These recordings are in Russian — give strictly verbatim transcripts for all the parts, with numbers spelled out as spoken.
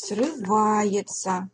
срывается.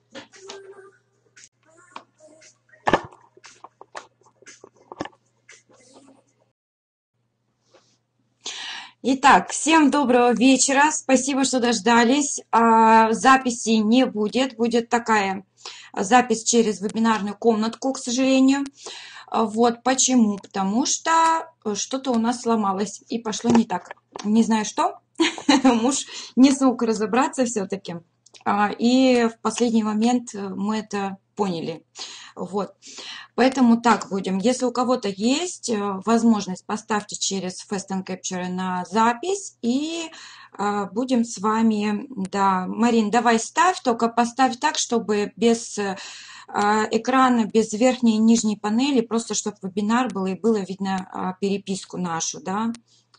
Итак, всем доброго вечера. Спасибо, что дождались. А, записи не будет. Будет такая запись через вебинарную комнатку, к сожалению. А, вот почему. Потому что что-то у нас сломалось и пошло не так. Не знаю что. Муж не смог разобраться все-таки. А, и в последний момент мы это поняли. Вот. Поэтому так будем. Если у кого-то есть возможность, поставьте через Fast and Capture на запись. И э, будем с вами... Да, Марин, давай ставь, только поставь так, чтобы без э, экрана, без верхней и нижней панели, просто чтобы вебинар был и было видно э, переписку нашу, да.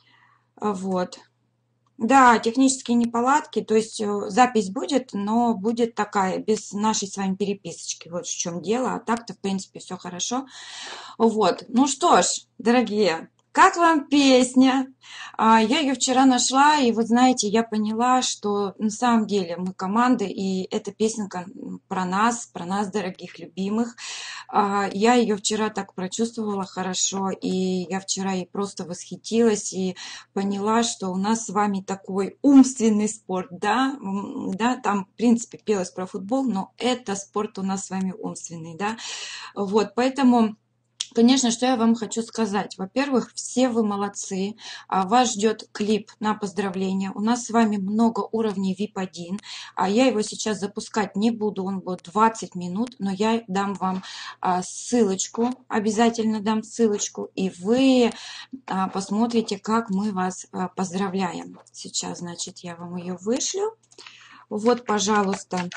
Вот. Да, технические неполадки, то есть запись будет, но будет такая, без нашей с вами переписочки. Вот в чем дело. А так-то, в принципе, все хорошо. Вот. Ну что ж, дорогие, как вам песня? Я ее вчера нашла, и вот знаете, я поняла, что на самом деле мы команда, и эта песенка про нас, про нас, дорогих, любимых. Я ее вчера так прочувствовала хорошо, и я вчера ей просто восхитилась и поняла, что у нас с вами такой умственный спорт, да, да, там, в принципе, пелось про футбол, но это спорт у нас с вами умственный, да, вот, поэтому... Конечно, что я вам хочу сказать. Во-первых, все вы молодцы. Вас ждет клип на поздравление. У нас с вами много уровней ви ай пи один. Я его сейчас запускать не буду. Он будет двадцать минут. Но я дам вам ссылочку. Обязательно дам ссылочку. И вы посмотрите, как мы вас поздравляем. Сейчас, значит, я вам ее вышлю. Вот, пожалуйста,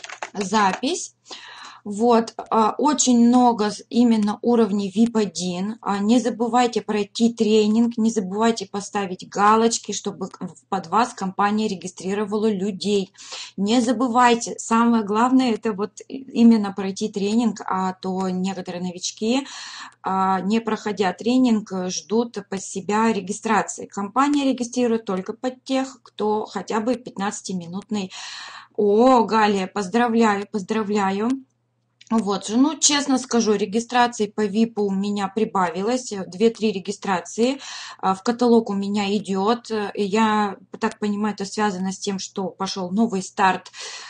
запись. Вот, очень много именно уровней ви ай пи один. Не забывайте пройти тренинг, не забывайте поставить галочки, чтобы под вас компания регистрировала людей. Не забывайте, самое главное, это вот именно пройти тренинг, а то некоторые новички, не проходя тренинг, ждут под себя регистрации. Компания регистрирует только под тех, кто хотя бы пятнадцатиминутный. О, Галия, поздравляю, поздравляю. Вот же, ну, честно скажу, регистрации по випу у меня прибавилось, две-три регистрации, в каталог у меня идет, я так понимаю, это связано с тем, что пошел новый старт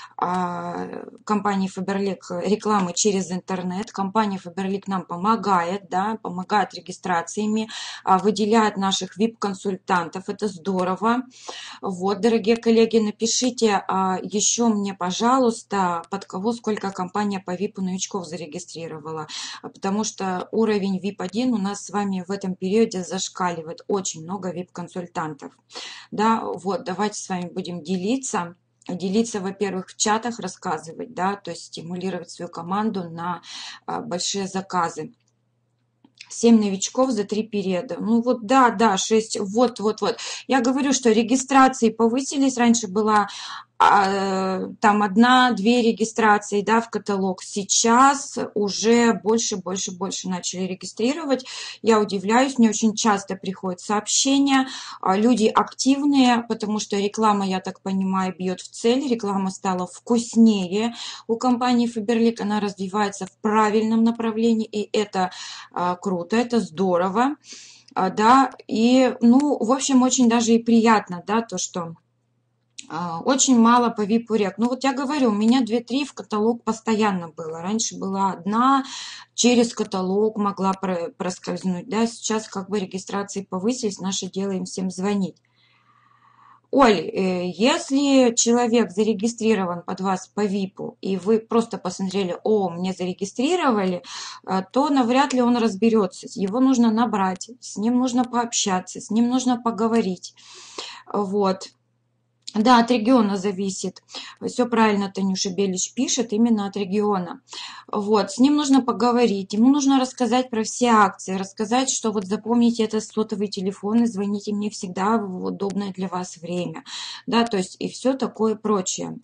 компании Faberlic рекламы через интернет. Компания Faberlic нам помогает, да, помогает регистрациями, выделяет наших вип-консультантов, это здорово. Вот, дорогие коллеги, напишите еще мне, пожалуйста, под кого сколько компания по випу новичков зарегистрировала, потому что уровень ви ай пи один у нас с вами в этом периоде зашкаливает, очень много вип-консультантов. Да, вот, давайте с вами будем делиться. Делиться, во-первых, в чатах, рассказывать, да, то есть стимулировать свою команду на большие заказы. семь новичков за три периода. Ну вот, да, да, шесть, вот, вот, вот. Я говорю, что регистрации повысились. Раньше была а, там одна-две регистрации, да, в каталог. Сейчас уже больше, больше, больше начали регистрировать. Я удивляюсь, мне очень часто приходят сообщения. Люди активные, потому что реклама, я так понимаю, бьет в цель. Реклама стала вкуснее. У компании Faberlic она развивается в правильном направлении, и это а, круто, это здорово, а, да, и, ну, в общем, очень даже и приятно, да, то, что а, очень мало по випу рек. Ну, вот я говорю, у меня две-три в каталог постоянно было. Раньше была одна, через каталог могла проскользнуть, да, сейчас как бы регистрации повысились, наше дело им всем звонить. Оль, если человек зарегистрирован под вас по випу, и вы просто посмотрели, о, мне зарегистрировали, то навряд ли он разберется. Его нужно набрать, с ним нужно пообщаться, с ним нужно поговорить. Вот. Да, от региона зависит. Все правильно Танюша Белич пишет, именно от региона. Вот, с ним нужно поговорить, ему нужно рассказать про все акции, рассказать, что вот запомните это сотовый телефон и звоните мне всегда в удобное для вас время. Да, то есть и все такое прочее.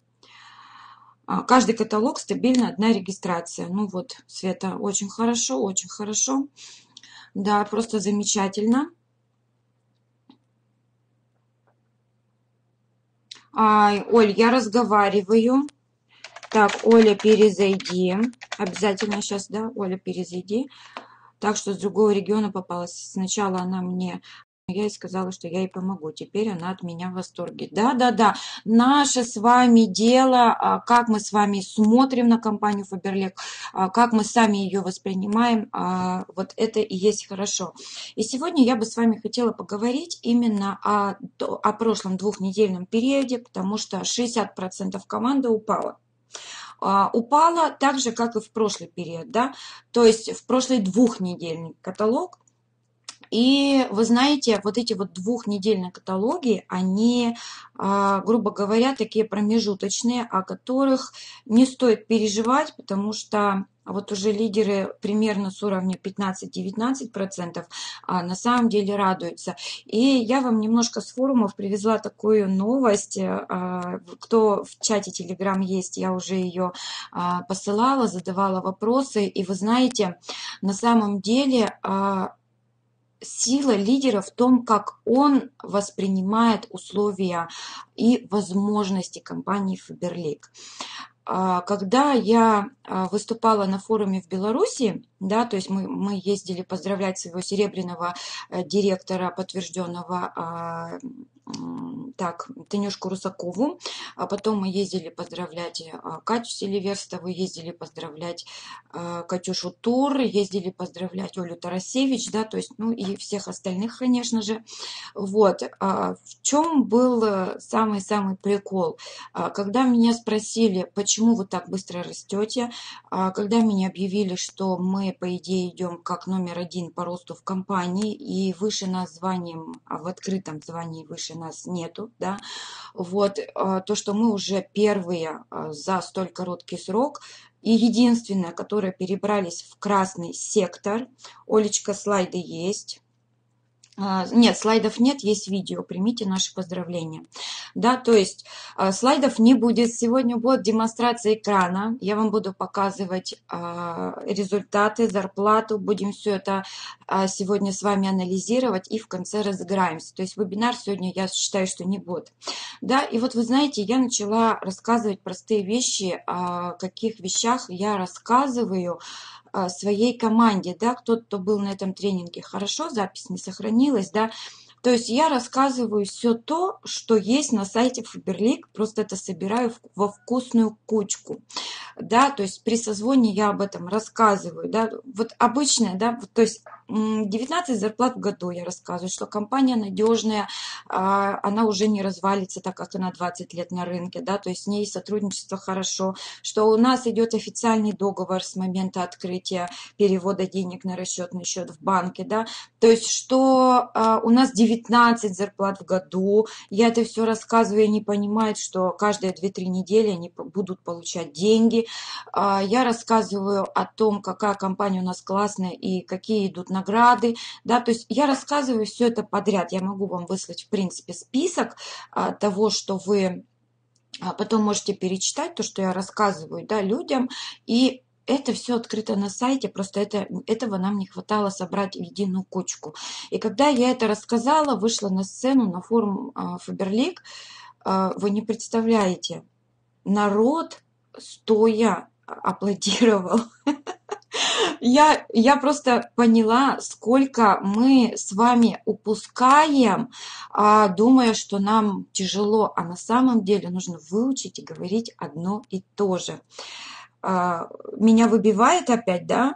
Каждый каталог стабильно одна регистрация. Ну вот, Света, очень хорошо, очень хорошо. Да, просто замечательно. А, Оль, я разговариваю. Так, Оля, перезайди. Обязательно сейчас, да, Оля, перезайди. Так что с другого региона попалась. Сначала она мне, я ей сказала, что я ей помогу. Теперь она от меня в восторге. Да, да, да. Наше с вами дело, а, как мы с вами смотрим на компанию Faberlic, а, как мы сами ее воспринимаем, а, вот это и есть хорошо. И сегодня я бы с вами хотела поговорить именно о, о прошлом двухнедельном периоде, потому что шестьдесят процентов команды упала. А, упала так же, как и в прошлый период, да, то есть в прошлый двухнедельный каталог. И вы знаете, вот эти вот двухнедельные каталоги, они, а, грубо говоря, такие промежуточные, о которых не стоит переживать, потому что вот уже лидеры примерно с уровня пятнадцать-девятнадцать процентов а, на самом деле радуются. И я вам немножко с форумов привезла такую новость. А, кто в чате Telegram есть, я уже ее а, посылала, задавала вопросы. И вы знаете, на самом деле... А, сила лидера в том, как он воспринимает условия и возможности компании Faberlic. Когда я выступала на форуме в Беларуси, да, то есть мы, мы ездили поздравлять своего серебряного директора, подтвержденного, так, Танюшку Русакову, а потом мы ездили поздравлять Катю Селиверстову, ездили поздравлять Катюшу Тур, ездили поздравлять Олю Тарасевич, да, то есть, ну и всех остальных, конечно же. Вот, в чем был самый-самый прикол? Когда меня спросили, почему вы так быстро растете, когда меня объявили, что мы, по идее, идем как номер один по росту в компании, и выше нас званием, в открытом звании выше нас нету, да, вот, то, что мы уже первые за столь короткий срок, и единственное, которые перебрались в красный сектор. Олечка, слайды есть. Нет, слайдов нет, есть видео, примите наши поздравления. Да, то есть слайдов не будет, сегодня будет демонстрация экрана, я вам буду показывать результаты, зарплату, будем все это сегодня с вами анализировать и в конце разыграемся. То есть вебинар сегодня, я считаю, что не будет. Да, и вот вы знаете, я начала рассказывать простые вещи, о каких вещах я рассказываю своей команде, да, кто-то, кто был на этом тренинге, хорошо, запись не сохранилась, да, то есть я рассказываю все то, что есть на сайте Faberlic, просто это собираю во вкусную кучку, да, то есть при созвоне я об этом рассказываю, да, вот обычная, да, то есть девятнадцать зарплат в году я рассказываю, что компания надежная, она уже не развалится, так как она двадцать лет на рынке, да, то есть с ней сотрудничество хорошо, что у нас идет официальный договор с момента открытия перевода денег на расчетный счет в банке, да, то есть что у нас девятнадцать зарплат в году, я это все рассказываю, они понимают, что каждые две-три недели они будут получать деньги, я рассказываю о том, какая компания у нас классная и какие идут награды, да, то есть я рассказываю все это подряд, я могу вам выслать, в принципе, список того, что вы потом можете перечитать, то, что я рассказываю, да, людям, и это все открыто на сайте, просто это, этого нам не хватало собрать в единую кучку. И когда я это рассказала, вышла на сцену, на форум Faberlic, вы не представляете, народ стоя аплодировал. Я, я просто поняла, сколько мы с вами упускаем, а, думая, что нам тяжело, а на самом деле нужно выучить и говорить одно и то же. А, меня выбивает опять, да?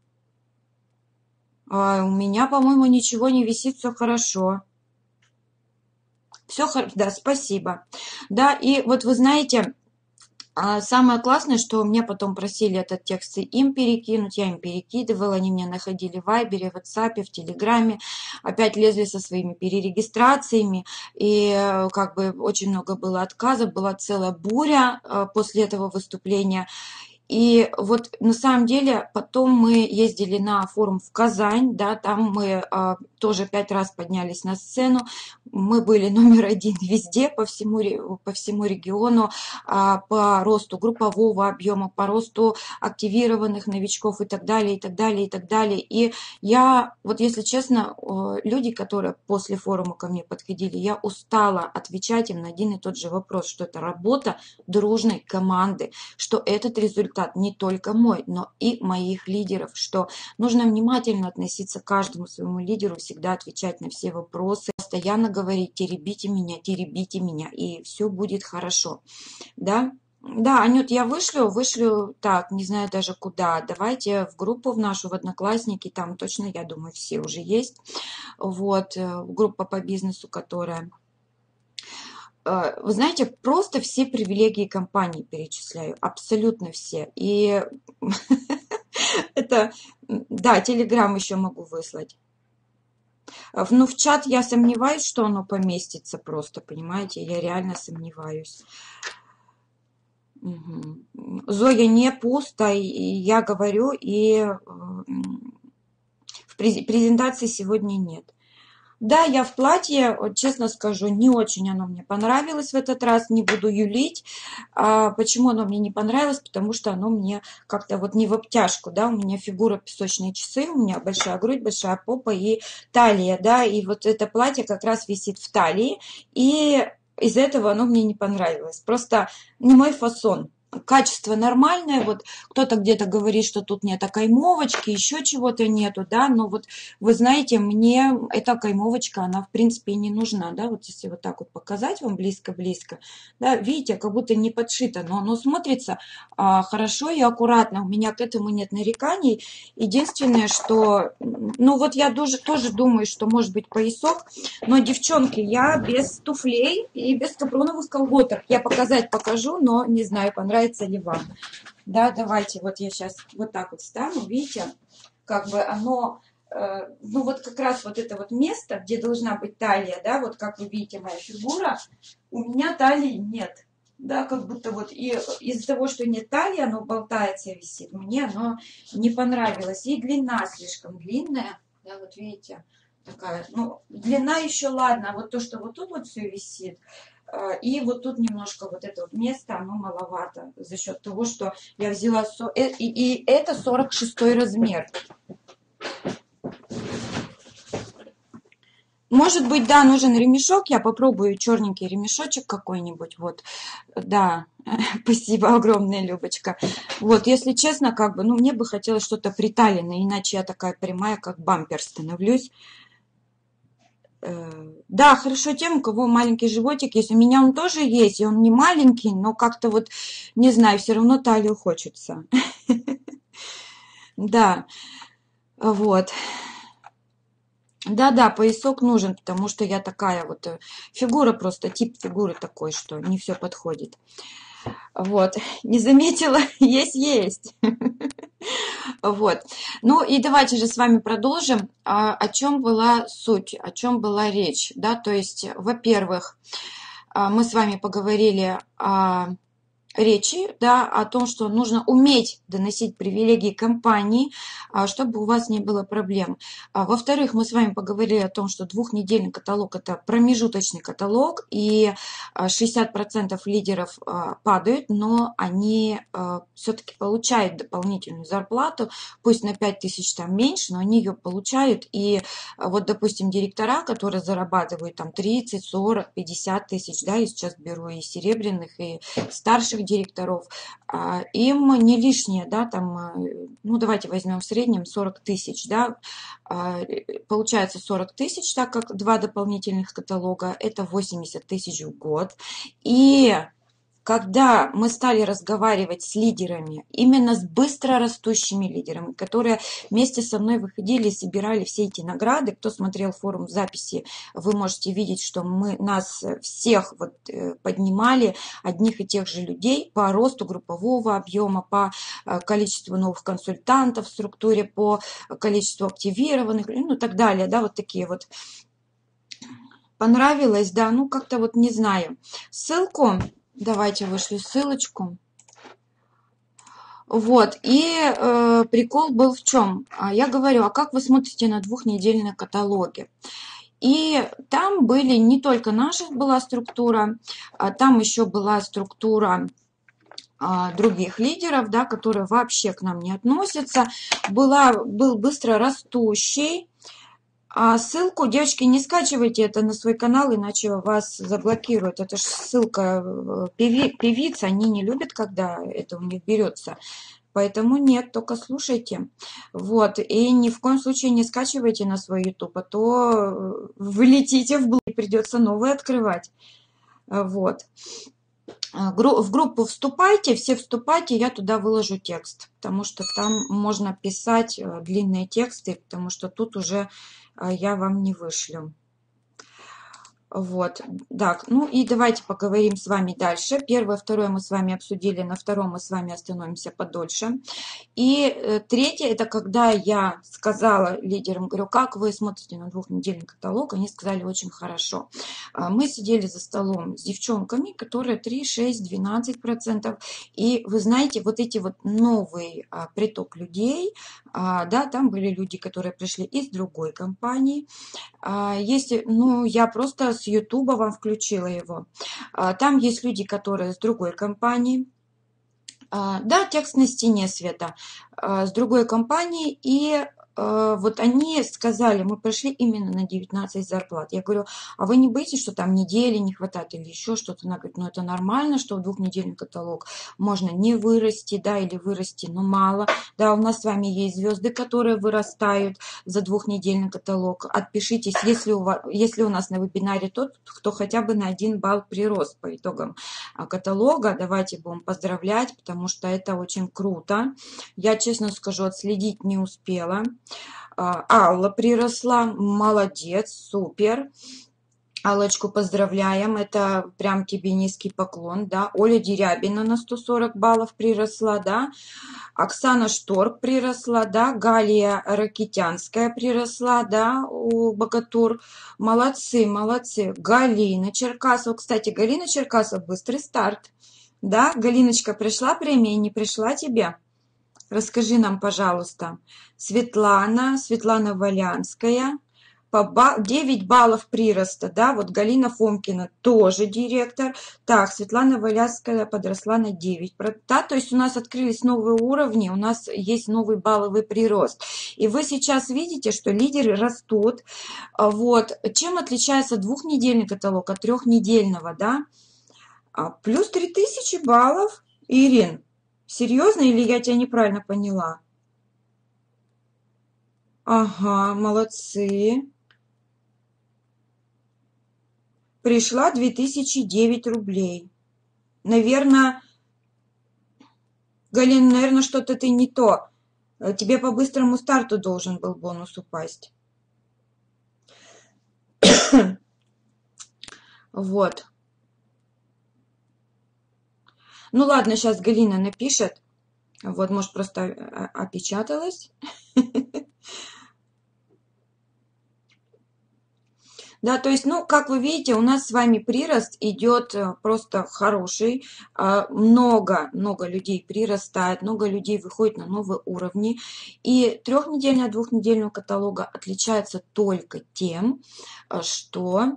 А, у меня, по-моему, ничего не висит, все хорошо. Все хорошо, да, спасибо. Да, и вот вы знаете... А самое классное, что меня потом просили этот текст им перекинуть, я им перекидывала, они меня находили в Вайбере, в WhatsApp, в Телеграме, опять лезли со своими перерегистрациями, и как бы очень много было отказов, была целая буря после этого выступления. И вот на самом деле потом мы ездили на форум в Казань, да, там мы а, тоже пять раз поднялись на сцену, мы были номер один везде, по всему, ре- по всему региону, а, по росту группового объема, по росту активированных новичков и так далее, и так далее, и так далее. И я, вот если честно, э, люди, которые после форума ко мне подходили, я устала отвечать им на один и тот же вопрос, что это работа дружной команды, что этот результат не только мой, но и моих лидеров, что нужно внимательно относиться к каждому своему лидеру, всегда отвечать на все вопросы, постоянно говорить: теребите меня, теребите меня, и все будет хорошо, да. Да, Анют, я вышлю, вышлю, так, не знаю даже куда. Давайте в группу в нашу, в Одноклассники, там точно, я думаю, все уже есть. Вот, э, группа по бизнесу, которая... Э, Вы знаете, просто все привилегии компании перечисляю, абсолютно все. И это, м, да, Телеграм еще могу выслать. А, в- Ну, в чат я сомневаюсь, что оно поместится просто, понимаете, я реально сомневаюсь. Мгм. Зоя, не пусто, и я говорю, и э, м, в през- презентации сегодня нет. Да, я в платье, вот честно скажу, не очень оно мне понравилось в этот раз, не буду юлить. А почему оно мне не понравилось? Потому что оно мне как-то вот не в обтяжку, да, у меня фигура песочные часы, у меня большая грудь, большая попа и талия, да, и вот это платье как раз висит в талии, и из-за этого оно мне не понравилось. Просто не мой фасон. Качество нормальное, вот кто-то где-то говорит, что тут нет каймовочки, еще чего-то нету, да, но вот вы знаете, мне эта каймовочка, она в принципе и не нужна, да, вот если вот так вот показать вам близко-близко, да, видите, как будто не подшито, но оно смотрится а, хорошо и аккуратно, у меня к этому нет нареканий. Единственное, что, ну вот я тоже, тоже думаю, что может быть поясок, но, девчонки, я без туфлей и без капроновых колготок, я показать покажу, но не знаю, понравится ли вам. Да, давайте, вот я сейчас вот так вот встану, видите, как бы оно, э, ну вот как раз вот это вот место, где должна быть талия, да, вот как вы видите, моя фигура, у меня талии нет, да, как будто вот, и из-за того, что нет талии, оно болтается и висит, мне оно не понравилось, и длина слишком длинная, да, вот видите, такая, ну, длина еще ладно, а вот то, что вот тут вот все висит, э, и вот тут немножко вот это вот место, оно маловато за счет того, что я взяла, со- э, и, и это сорок шестой размер. Может быть, да, нужен ремешок. Я попробую черненький ремешочек какой-нибудь. Вот, да, спасибо огромное, Любочка. Вот, если честно, как бы, ну, мне бы хотелось что-то приталенное, иначе я такая прямая, как бампер становлюсь. Э, Да, хорошо тем, у кого маленький животик есть. У меня он тоже есть, и он не маленький, но как-то вот, не знаю, все равно талию хочется. Да, вот. Да-да, поясок нужен, потому что я такая вот э, фигура, просто тип фигуры такой, что не все подходит. Вот, не заметила, есть-есть. Вот. Ну и давайте же с вами продолжим. А, О чем была суть, о чем была речь, да, то есть, во-первых, а, мы с вами поговорили о речи, да, о том, что нужно уметь доносить привилегии компании, а, чтобы у вас не было проблем. А, Во-вторых, мы с вами поговорили о том, что двухнедельный каталог – это промежуточный каталог, и а, шестьдесят процентов лидеров а, падают, но они а, все-таки получают дополнительную зарплату, пусть на пять тысяч там меньше, но они ее получают. И а, вот, допустим, директора, которые зарабатывают там тридцать, сорок, пятьдесят тысяч, да, я сейчас беру и серебряных, и старших директоров, а, им не лишнее, да, там, а, ну, давайте возьмем в среднем сорок тысяч, да, а, получается сорок тысяч, так как два дополнительных каталога, это восемьдесят тысяч в год, и когда мы стали разговаривать с лидерами, именно с быстро растущими лидерами, которые вместе со мной выходили и собирали все эти награды, кто смотрел форум в записи, вы можете видеть, что мы нас всех вот поднимали, одних и тех же людей по росту группового объема, по количеству новых консультантов в структуре, по количеству активированных, ну и так далее, да, вот такие вот. Понравилось, да, ну как-то вот не знаю. Ссылку, давайте вышлю ссылочку. Вот, и э, прикол был в чем? Я говорю, а как вы смотрите на двухнедельные каталоги? И там были не только наша была структура, а там еще была структура а, других лидеров, да, которые вообще к нам не относятся. Была, был быстро растущий. А ссылку, девочки, не скачивайте это на свой канал, иначе вас заблокируют. Это же ссылка э, певи, певиц, они не любят, когда это у них берется. Поэтому нет, только слушайте. Вот. И ни в коем случае не скачивайте на свой YouTube, а то вы летите в блог, придется новый открывать. Вот. В группу вступайте, все вступайте, я туда выложу текст, потому что там можно писать длинные тексты, потому что тут уже я вам не вышлю. Вот, так, ну и давайте поговорим с вами дальше. Первое, второе мы с вами обсудили, на втором мы с вами остановимся подольше. И э, третье, это когда я сказала лидерам, говорю, как вы смотрите на двухнедельный каталог, они сказали очень хорошо. Мы сидели за столом с девчонками, которые три, шесть, двенадцать процентов. И вы знаете, вот эти вот новый а, приток людей, а, да, там были люди, которые пришли из другой компании. Есть, ну, я просто с Ютуба вам включила его. Там есть люди, которые с другой компании. Да, текст на стене, Света, с другой компании. И вот они сказали, мы пришли именно на девятнадцать зарплат. Я говорю, а вы не боитесь, что там недели не хватает или еще что-то? Она говорит, ну это нормально, что в двухнедельный каталог можно не вырасти, да, или вырасти, но мало. Да, у нас с вами есть звезды, которые вырастают за двухнедельный каталог. Отпишитесь, если у вас, если у нас на вебинаре тот, кто хотя бы на один балл прирос по итогам каталога. Давайте будем поздравлять, потому что это очень круто. Я, честно скажу, отследить не успела. Алла приросла, молодец, супер. Аллочку поздравляем, это прям тебе низкий поклон, да. Оля Дерябина на сто сорок баллов приросла, да. Оксана Шторг приросла, да. Галия Ракитянская приросла, да, у Богатур. Молодцы, молодцы. Галина Черкасова, кстати, Галина Черкасова, быстрый старт, да. Галиночка, пришла премия, не пришла тебе? Расскажи нам, пожалуйста. Светлана, Светлана Валянская. По девять баллов прироста, да, вот Галина Фомкина тоже директор. Так, Светлана Валянская подросла на девять, да, то есть у нас открылись новые уровни, у нас есть новый балловый прирост. И вы сейчас видите, что лидеры растут. Вот. Чем отличается двухнедельный каталог от трехнедельного, да? Плюс три тысячи баллов, Ирин. Серьезно или я тебя неправильно поняла? Ага, молодцы. Пришла две тысячи девять рублей. Наверное, Галина, наверное, что-то ты не то. Тебе по быстрому старту должен был бонус упасть. Вот. Ну ладно, сейчас Галина напишет. Вот, может, просто опечаталась. Да, то есть, ну, как вы видите, у нас с вами прирост идет просто хороший. Много, много людей прирастает, много людей выходит на новые уровни. И трехнедельный от двухнедельного каталога отличается только тем, что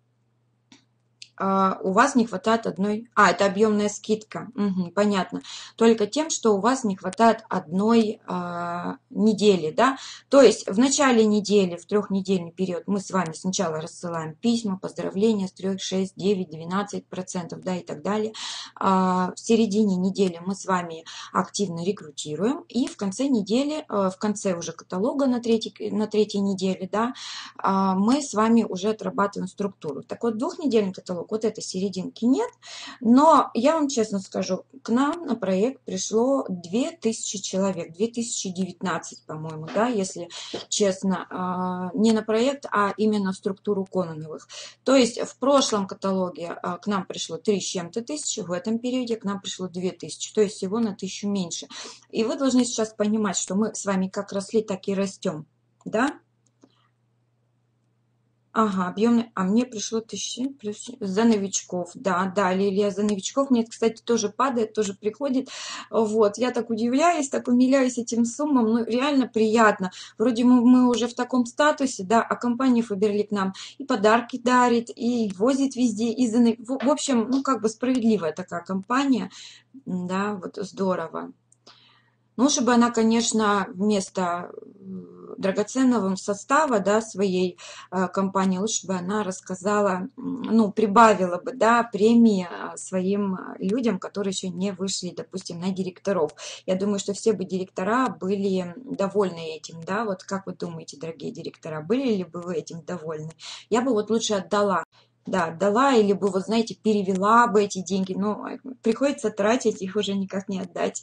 у вас не хватает одной... А, это объемная скидка. Угу, понятно. Только тем, что у вас не хватает одной а, недели, да. То есть в начале недели, в трехнедельный период мы с вами сначала рассылаем письма, поздравления с трех, шесть, девять, двенадцать процентов, да, и так далее. А, в середине недели мы с вами активно рекрутируем. И в конце недели, в конце уже каталога на третьей, на третьей неделе, да, мы с вами уже отрабатываем структуру. Так вот, двухнедельный каталог, вот этой серединки нет, но я вам честно скажу, к нам на проект пришло две тысячи человек, две тысячи девятнадцать, по-моему, да, если честно, не на проект, а именно в структуру Кононовых. То есть в прошлом каталоге к нам пришло три с чем-то тысячи, в этом периоде к нам пришло две тысячи, то есть всего на тысячу меньше. И вы должны сейчас понимать, что мы с вами как росли, так и растем, да? Ага, объемный. А мне пришло тысячи плюс за новичков. Да, да, Лилия, за новичков. Мне, кстати, тоже падает, тоже приходит. Вот, я так удивляюсь, так умиляюсь этим суммам. Ну, реально приятно. Вроде мы, мы уже в таком статусе, да, а компания Faberlic нам и подарки дарит, и возит везде. И за... В в общем, ну, как бы справедливая такая компания. Да, вот здорово. Ну, лучше бы она, конечно, вместо м, драгоценного состава, да, своей э, компании, лучше бы она рассказала, м, ну, прибавила бы, да, премии э, своим э, людям, которые еще не вышли, допустим, на директоров. Я думаю, что все бы директора были довольны этим, да, вот как вы думаете, дорогие директора, были ли бы вы этим довольны? Я бы вот лучше отдала. Да, отдала или бы, вот знаете, перевела бы эти деньги, но э, приходится тратить, их уже никак не отдать.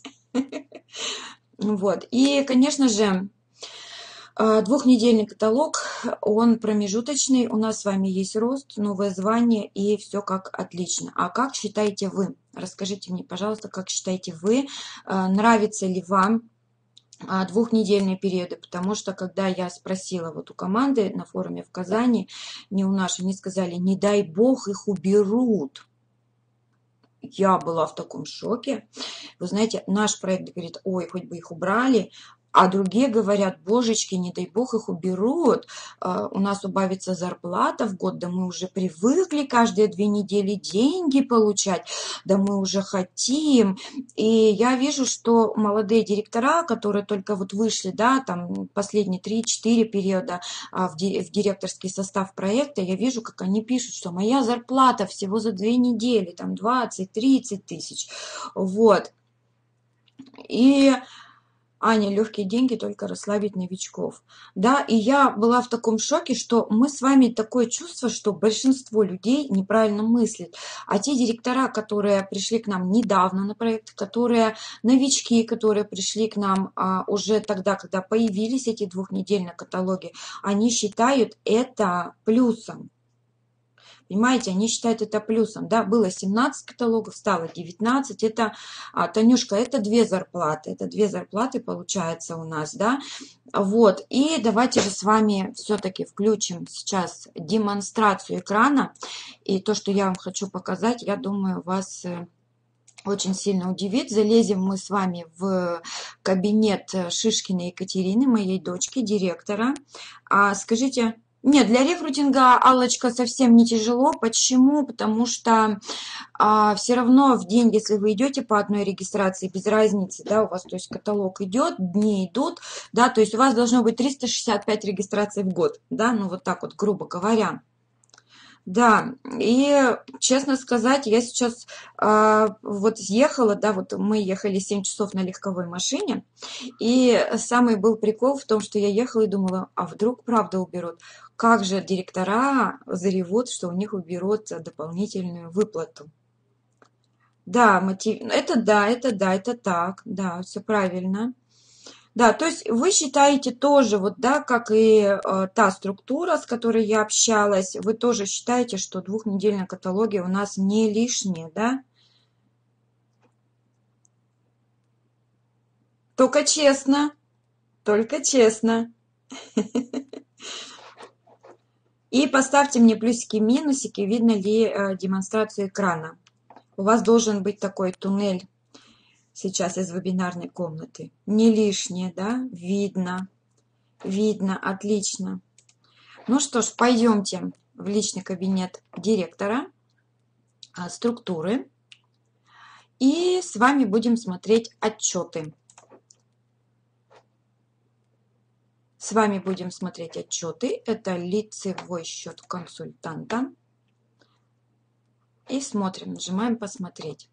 Вот. И, конечно же, э, двухнедельный каталог, он промежуточный. У нас с вами есть рост, новое звание и все как отлично. А как считаете вы? Расскажите мне, пожалуйста, как считаете вы? Э, Нравится ли вам а, двухнедельные периоды? Потому что, когда я спросила вот у команды на форуме в Казани, не у нашей, они сказали, не дай бог их уберут. Я была в таком шоке. Вы знаете, наш проект говорит, ой, хоть бы их убрали, а другие говорят, божечки, не дай бог их уберут, а, у нас убавится зарплата в год, да мы уже привыкли каждые две недели деньги получать, да мы уже хотим. И я вижу, что молодые директора, которые только вот вышли, да, там последние три-четыре периода а, в, ди- в директорский состав проекта, я вижу, как они пишут, что моя зарплата всего за две недели, там двадцать-тридцать тысяч. Вот. И Аня, легкие деньги только расслабить новичков. Да, и я была в таком шоке, что мы с вами такое чувство, что большинство людей неправильно мыслит. А те директора, которые пришли к нам недавно на проект, которые новички, которые пришли к нам а, уже тогда, когда появились эти двухнедельные каталоги, они считают это плюсом. Понимаете, они считают это плюсом. Да, было семнадцать каталогов, стало девятнадцать. Это, а, Танюшка, это две зарплаты. Это две зарплаты получается у нас, да. Вот. И давайте же с вами все-таки включим сейчас демонстрацию экрана. И то, что я вам хочу показать, я думаю, вас э, очень сильно удивит. Залезем мы с вами в кабинет э, Шишкиной Екатерины, моей дочки, директора. А, скажите, нет, для рекрутинга, Аллочка, совсем не тяжело. Почему? Потому что а, все равно в день, если вы идете по одной регистрации, без разницы, да, у вас, то есть каталог идет, дни идут, да, то есть у вас должно быть триста шестьдесят пять регистраций в год, да, ну вот так вот, грубо говоря. Да, и честно сказать, я сейчас а, вот ехала, да, вот мы ехали семь часов на легковой машине, и самый был прикол в том, что я ехала и думала, а вдруг правда уберут? Как же директора заревут, что у них уберут дополнительную выплату? Да, мотив... это да, это да, это так, да, все правильно. Да, то есть вы считаете тоже, вот, да, как и э, та структура, с которой я общалась, вы тоже считаете, что двухнедельные каталоги у нас не лишние, да? Только честно, только честно. И поставьте мне плюсики, минусики, видно ли э, демонстрацию экрана. У вас должен быть такой туннель сейчас из вебинарной комнаты. Не лишнее, да? Видно, видно, отлично. Ну что ж, пойдемте в личный кабинет директора, а, структуры, и с вами будем смотреть отчеты. С вами будем смотреть отчеты. Это лицевой счет консультанта. И смотрим, нажимаем «Посмотреть».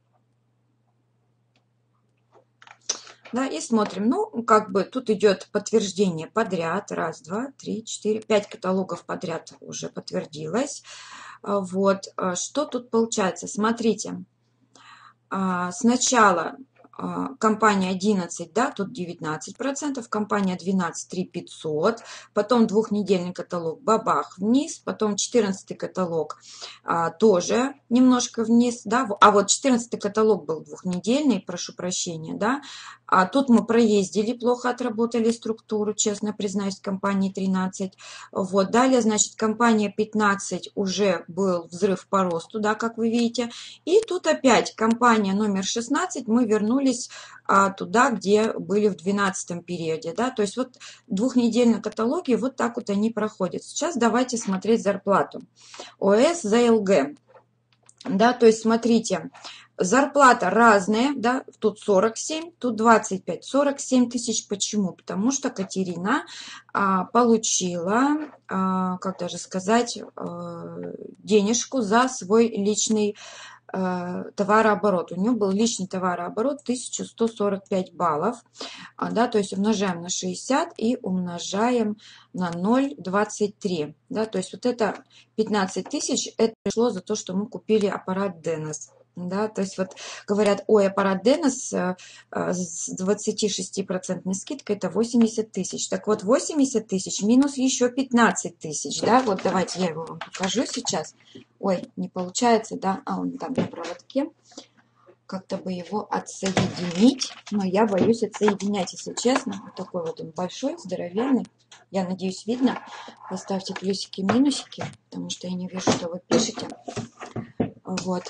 Да, и смотрим. Ну, как бы тут идет подтверждение подряд. Раз, два, три, четыре, пять каталогов подряд уже подтвердилось. А, Вот, а, что тут получается? Смотрите, а, сначала а, компания одиннадцать, да, тут девятнадцать процентов, компания двенадцать, три тысячи пятьсот, потом двухнедельный каталог бабах вниз, потом четырнадцатый каталог а, тоже немножко вниз, да, а вот четырнадцатый каталог был двухнедельный, прошу прощения, да, А тут мы проездили, плохо отработали структуру, честно признаюсь, компании тринадцать. Вот, далее, значит, компания пятнадцать уже был взрыв по росту, да, как вы видите. И тут опять компания номер шестнадцать, мы вернулись а, туда, где были в двенадцатом периоде, да. То есть вот двухнедельные каталоги вот так вот они проходят. Сейчас давайте смотреть зарплату. ОС за ЛГ. Да, то есть смотрите, зарплата разная, да, тут сорок семь, тут двадцать пять, сорок семь тысяч. Почему? Потому что Катерина а, получила, а, как даже сказать, а, денежку за свой личный а, товарооборот. У нее был личный товарооборот тысяча сто сорок пять баллов, а, да, то есть умножаем на шестьдесят и умножаем на ноль целых двадцать три, да, то есть вот это пятнадцать тысяч, это пришло за то, что мы купили аппарат Денос. Да, то есть вот говорят, ой, аппарат Денос э, с двадцатишестипроцентной скидкой это восемьдесят тысяч. Так вот, восемьдесят тысяч минус еще пятнадцать тысяч, да, вот давайте я его вам покажу сейчас. Ой, не получается, да, а он там на проводке. Как-то бы его отсоединить, но я боюсь отсоединять, если честно. Вот такой вот он большой, здоровенный. Я надеюсь, видно. Поставьте плюсики, минусики, потому что я не вижу, что вы пишете. Вот.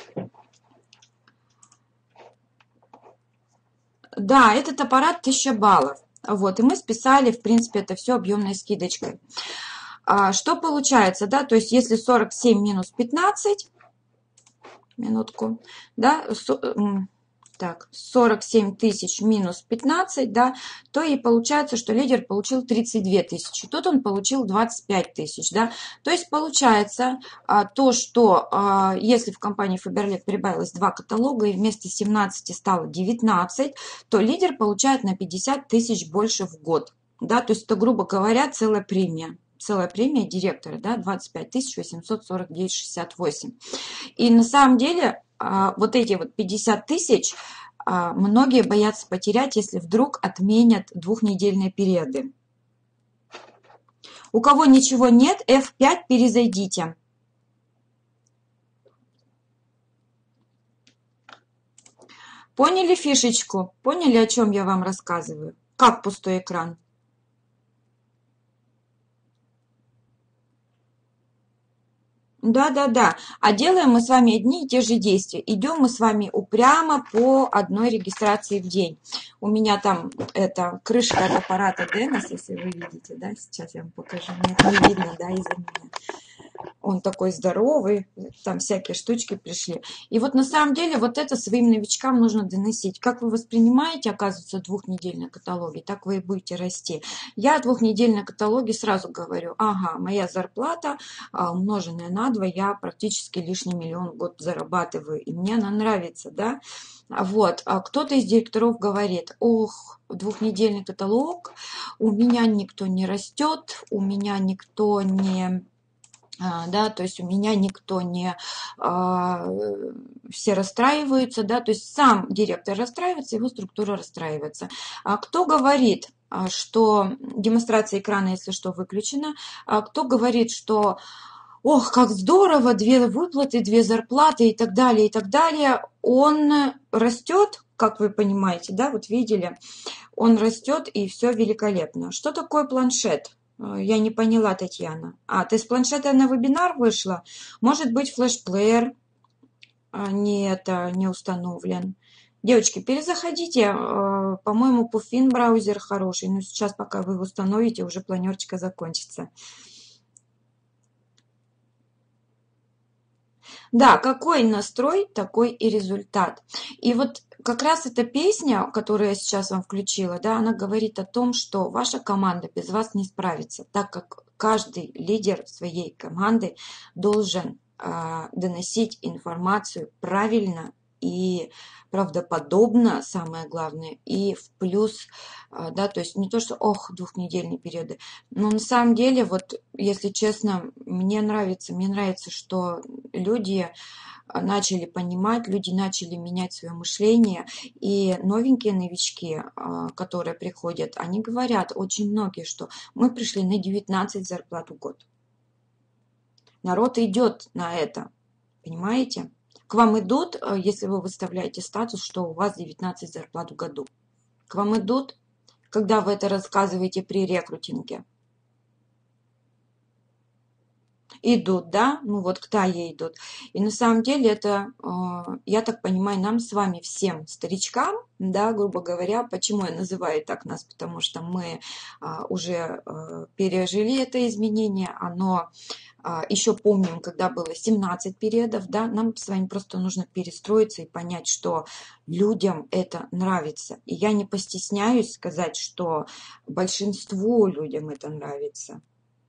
Да, этот аппарат тысяча баллов. Вот, и мы списали, в принципе, это все объемной скидочкой. А, что получается, да, то есть если сорок семь минус пятнадцать, минутку, да, так, сорок семь тысяч минус пятнадцать, да, то и получается, что лидер получил тридцать две тысячи. Тут он получил двадцать пять тысяч, да. То есть получается а, то, что а, если в компании Faberlic прибавилось два каталога и вместо семнадцати стало девятнадцать, то лидер получает на пятьдесят тысяч больше в год, да. То есть это, грубо говоря, целая премия. Целая премия директора, да, двадцать пять тысяч восемьсот сорок девять шестьдесят восемь. И на самом деле вот эти вот пятьдесят тысяч многие боятся потерять, если вдруг отменят двухнедельные периоды. У кого ничего нет, эф пять перезайдите. Поняли фишечку? Поняли, о чем я вам рассказываю? Как пустой экран? Да, да, да. А делаем мы с вами одни и те же действия. Идем мы с вами упрямо по одной регистрации в день. У меня там это крышка от аппарата Денос, если вы видите, да, сейчас я вам покажу. Нет, не видно, да, из-за меня. Он такой здоровый, там всякие штучки пришли. И вот на самом деле вот это своим новичкам нужно доносить. Как вы воспринимаете, оказывается, двухнедельные каталоги, так вы и будете расти. Я двухнедельные каталоги сразу говорю, ага, моя зарплата умноженная на два, я практически лишний миллион в год зарабатываю, и мне она нравится, да. Вот, а кто-то из директоров говорит, ох, двухнедельный каталог, у меня никто не растет, у меня никто не... Да, то есть у меня никто не, а, все расстраиваются, да, то есть сам директор расстраивается, его структура расстраивается. А кто говорит, что демонстрация экрана, если что, выключена, а кто говорит, что ох, как здорово, две выплаты, две зарплаты и так далее, и так далее, он растет, как вы понимаете, да, вот видели, он растет и все великолепно. Что такое планшет? Я не поняла, Татьяна. А, ты с планшета на вебинар вышла? Может быть, флешплеер не, это, не установлен. Девочки, перезаходите. По-моему, Puffin браузер хороший. Но сейчас, пока вы его установите, уже планерочка закончится. Да, какой настрой, такой и результат. И вот как раз эта песня, которую я сейчас вам включила, да, она говорит о том, что ваша команда без вас не справится, так как каждый лидер своей команды должен э, доносить информацию правильно и правдоподобно, самое главное, и в плюс, да, то есть не то, что, ох, двухнедельные периоды, но на самом деле, вот, если честно, мне нравится, мне нравится, что люди начали понимать, люди начали менять свое мышление, и новенькие новички, которые приходят, они говорят, очень многие, что мы пришли на девятнадцать зарплат в год. Народ идет на это, понимаете? К вам идут, если вы выставляете статус, что у вас девятнадцать зарплат в году. К вам идут, когда вы это рассказываете при рекрутинге? Идут, да? Ну вот к Тае идут. И на самом деле это, э, я так понимаю, нам с вами всем, старичкам, да, грубо говоря, почему я называю так нас, потому что мы а, уже э, пережили это изменение, оно а, еще помним, когда было семнадцать периодов, да, нам с вами просто нужно перестроиться и понять, что людям это нравится. И я не постесняюсь сказать, что большинству людям это нравится.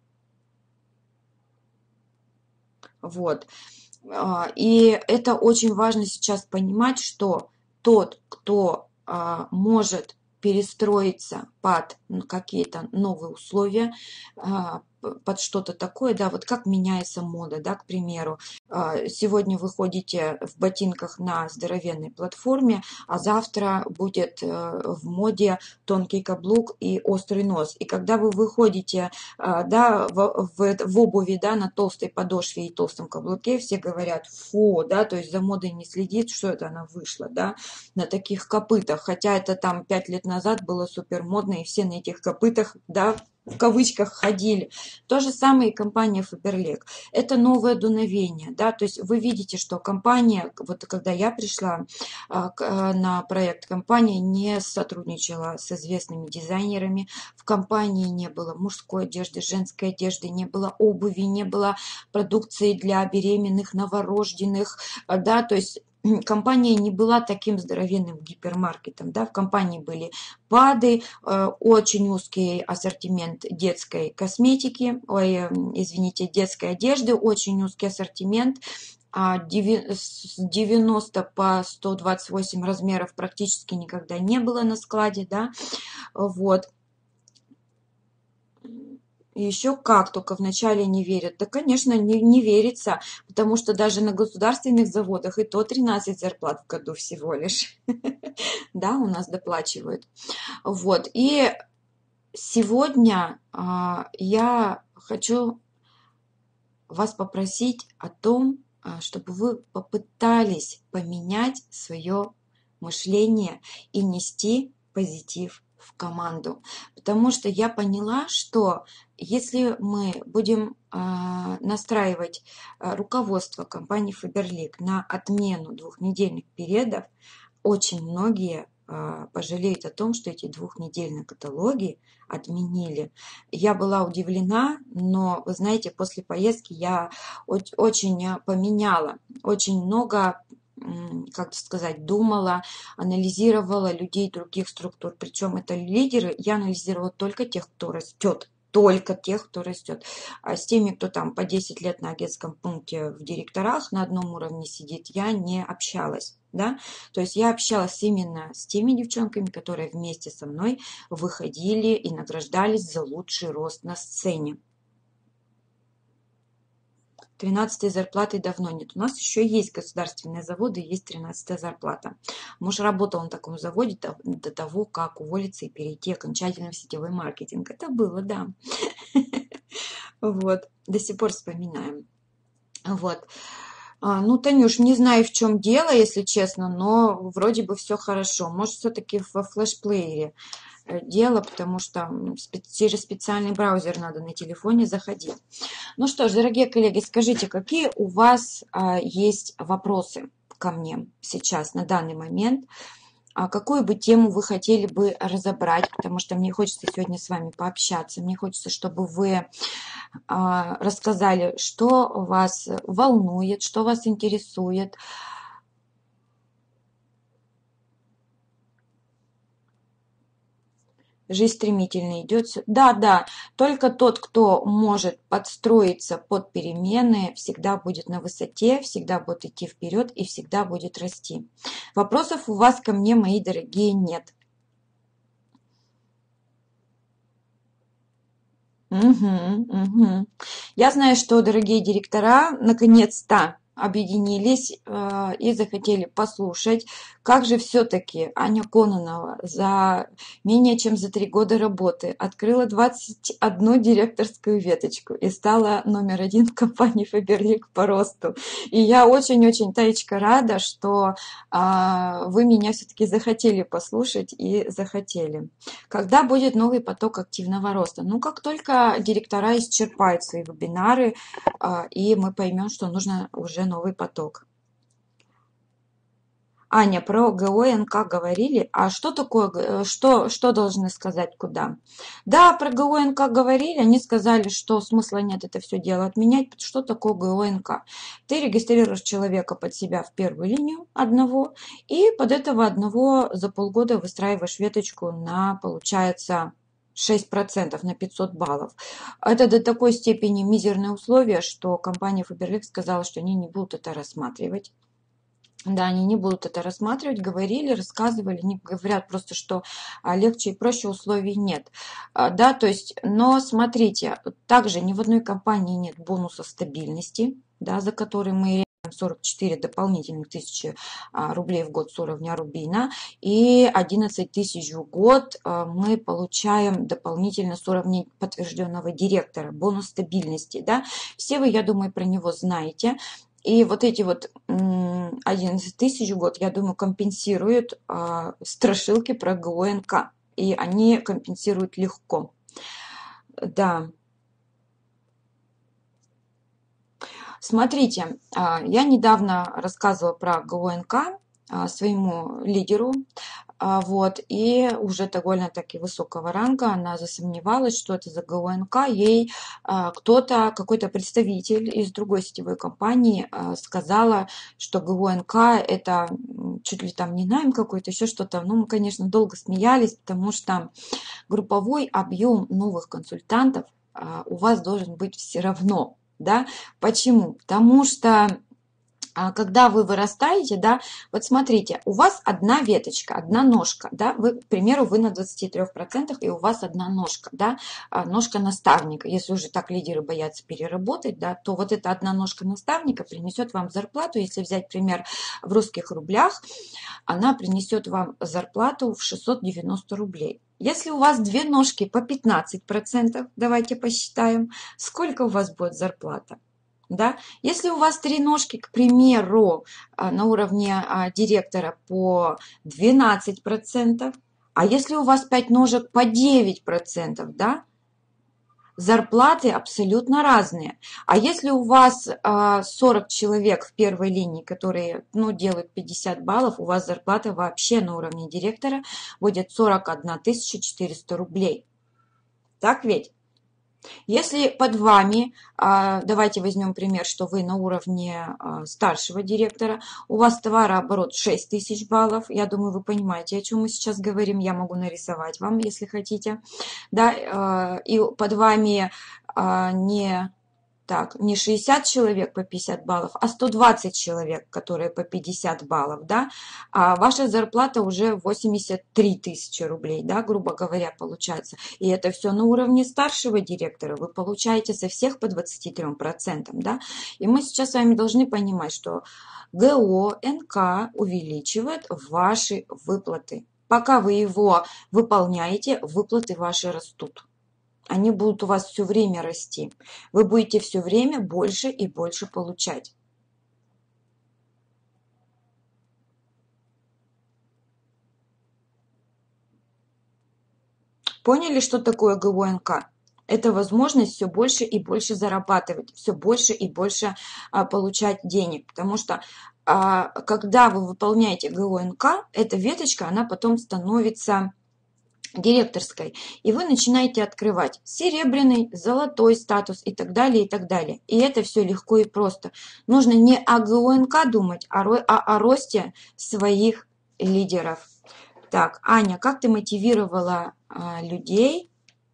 Вот. А, И это очень важно сейчас понимать, что тот, кто а, может перестроиться под ну, какие-то новые условия, а, п- под что-то такое, да, вот как меняется мода, да, к примеру. А, Сегодня вы ходите в ботинках на здоровенной платформе, а завтра будет э, в моде тонкий каблук и острый нос. И когда вы выходите а, да, в, в, в обуви, да, на толстой подошве и толстом каблуке, все говорят, фу, да, то есть за модой не следит, что это она вышла, да, на таких копытах, хотя это там пять лет назад было супер модно, и все на этих копытах, да, в кавычках ходили. То же самое и компания Faberlic. Это новое дуновение, да, то есть вы видите, что компания, вот когда я пришла а, к- а, на проект, компания не сотрудничала с известными дизайнерами, в компании не было мужской одежды, женской одежды, не было обуви, не было продукции для беременных, новорожденных, а, да, то есть компания не была таким здоровенным гипермаркетом, да, в компании были БАДы, э, очень узкий ассортимент детской косметики, ой, э, извините, детской одежды, очень узкий ассортимент, а деви- с девяноста по сто двадцать восемь размеров практически никогда не было на складе, да, вот. И еще как только вначале не верят. Да, конечно, не, не верится, потому что даже на государственных заводах и то тринадцать зарплат в году всего лишь. Да, у нас доплачивают. Вот. И сегодня а, я хочу вас попросить о том, а, чтобы вы попытались поменять свое мышление и нести позитив в команду. Потому что я поняла, что если мы будем а, настраивать а, руководство компании Faberlic на отмену двухнедельных периодов, очень многие а, пожалеют о том, что эти двухнедельные каталоги отменили. Я была удивлена, но, вы знаете, после поездки я очень поменяла, очень много, как сказать, думала, анализировала людей других структур. Причем это лидеры, я анализировала только тех, кто растет. Только тех, кто растет. А с теми, кто там по десять лет на агентском пункте в директорах на одном уровне сидит, я не общалась. Да? То есть я общалась именно с теми девчонками, которые вместе со мной выходили и награждались за лучший рост на сцене. тринадцатой зарплаты давно нет. У нас еще есть государственные заводы, есть тринадцатая зарплата. Муж работал на таком заводе до того, как уволиться и перейти окончательно в сетевой маркетинг. Это было, да. Вот. До сих пор вспоминаем. Вот. А, ну, Танюш, не знаю, в чем дело, если честно, но вроде бы все хорошо. Может, все-таки во флешплеере дело, потому что через специальный браузер надо на телефоне заходить. Ну что ж, дорогие коллеги, скажите, какие у вас а, есть вопросы ко мне сейчас, на данный момент? А какую бы тему вы хотели бы разобрать? Потому что мне хочется сегодня с вами пообщаться. Мне хочется, чтобы вы а, рассказали, что вас волнует, что вас интересует. Жизнь стремительно идет. Да, да, только тот, кто может подстроиться под перемены, всегда будет на высоте, всегда будет идти вперед и всегда будет расти. Вопросов у вас ко мне, мои дорогие, нет. Угу, угу. Я знаю, что, дорогие директора, наконец-то объединились э, и захотели послушать, как же все-таки Аня Кононова за менее чем за три года работы открыла двадцать одну директорскую веточку и стала номер один в компании Faberlic по росту. И я очень-очень, Таечка, рада, что э, вы меня все-таки захотели послушать и захотели. Когда будет новый поток активного роста? Ну, как только директора исчерпают свои вебинары, э, и мы поймем, что нужно уже новый поток. Аня, про ГО и НК говорили, а что такое, что, что должны сказать, куда? Да, про ГО и НК говорили, они сказали, что смысла нет это все дело отменять. Что такое ГО и НК? Ты регистрируешь человека под себя в первую линию одного, и под этого одного за полгода выстраиваешь веточку на, получается, шесть процентов на пятьсот баллов. Это до такой степени мизерные условия, что компания Faberlic сказала, что они не будут это рассматривать. Да, они не будут это рассматривать, говорили, рассказывали, не говорят просто, что легче и проще условий нет. Да, то есть, но смотрите, также ни в одной компании нет бонуса стабильности, да, за который мы сорок четыре дополнительных тысячи рублей в год с уровня Рубина и одиннадцать тысяч в год мы получаем дополнительно с уровня подтвержденного директора, бонус стабильности, да. Все вы, я думаю, про него знаете. И вот эти вот одиннадцать тысяч в год, я думаю, компенсируют э, страшилки про ГО и НК. И они компенсируют легко. Да. Смотрите, э, я недавно рассказывала про ГО и НК э, своему лидеру. Вот, и уже довольно-таки высокого ранга она засомневалась, что это за ГО и НК. Ей кто-то, какой-то представитель из другой сетевой компании сказала, что ГО и НК это чуть ли там не найм какой-то, еще что-то. Ну, мы, конечно, долго смеялись, потому что групповой объем новых консультантов у вас должен быть все равно, да? Почему? Потому что когда вы вырастаете, да, вот смотрите, у вас одна веточка, одна ножка, да, вы, к примеру, вы на двадцати трёх процентах, и у вас одна ножка, да, ножка наставника. Если уже так лидеры боятся переработать, да, то вот эта одна ножка наставника принесет вам зарплату, если взять пример в русских рублях, она принесет вам зарплату в шестьсот девяносто рублей. Если у вас две ножки по пятнадцать процентов, давайте посчитаем, сколько у вас будет зарплата. Да? Если у вас три ножки, к примеру, на уровне директора по двенадцать процентов, а если у вас пять ножек по девять процентов, да, зарплаты абсолютно разные. А если у вас сорок человек в первой линии, которые ну, делают пятьдесят баллов, у вас зарплата вообще на уровне директора будет сорок одна тысяча четыреста рублей. Так ведь? Если под вами, давайте возьмем пример, что вы на уровне старшего директора, у вас товарооборот шесть тысяч баллов, я думаю, вы понимаете, о чем мы сейчас говорим, я могу нарисовать вам, если хотите, да, и под вами не... Так, не шестьдесят человек по пятьдесят баллов, а сто двадцать человек, которые по пятьдесят баллов, да, а ваша зарплата уже восемьдесят три тысячи рублей, да, грубо говоря, получается. И это все на уровне старшего директора, вы получаете со всех по двадцати трём процентам, да. И мы сейчас с вами должны понимать, что ГО, НК увеличивает ваши выплаты. Пока вы его выполняете, выплаты ваши растут. Они будут у вас все время расти. Вы будете все время больше и больше получать. Поняли, что такое ГО и НК? Это возможность все больше и больше зарабатывать, все больше и больше а, получать денег. Потому что а, когда вы выполняете ГО и НК, эта веточка, она потом становится директорской, и вы начинаете открывать серебряный, золотой статус и так далее, и так далее. И это все легко и просто. Нужно не о ГО и НК думать, а о росте своих лидеров. Так, Аня, как ты мотивировала а, людей?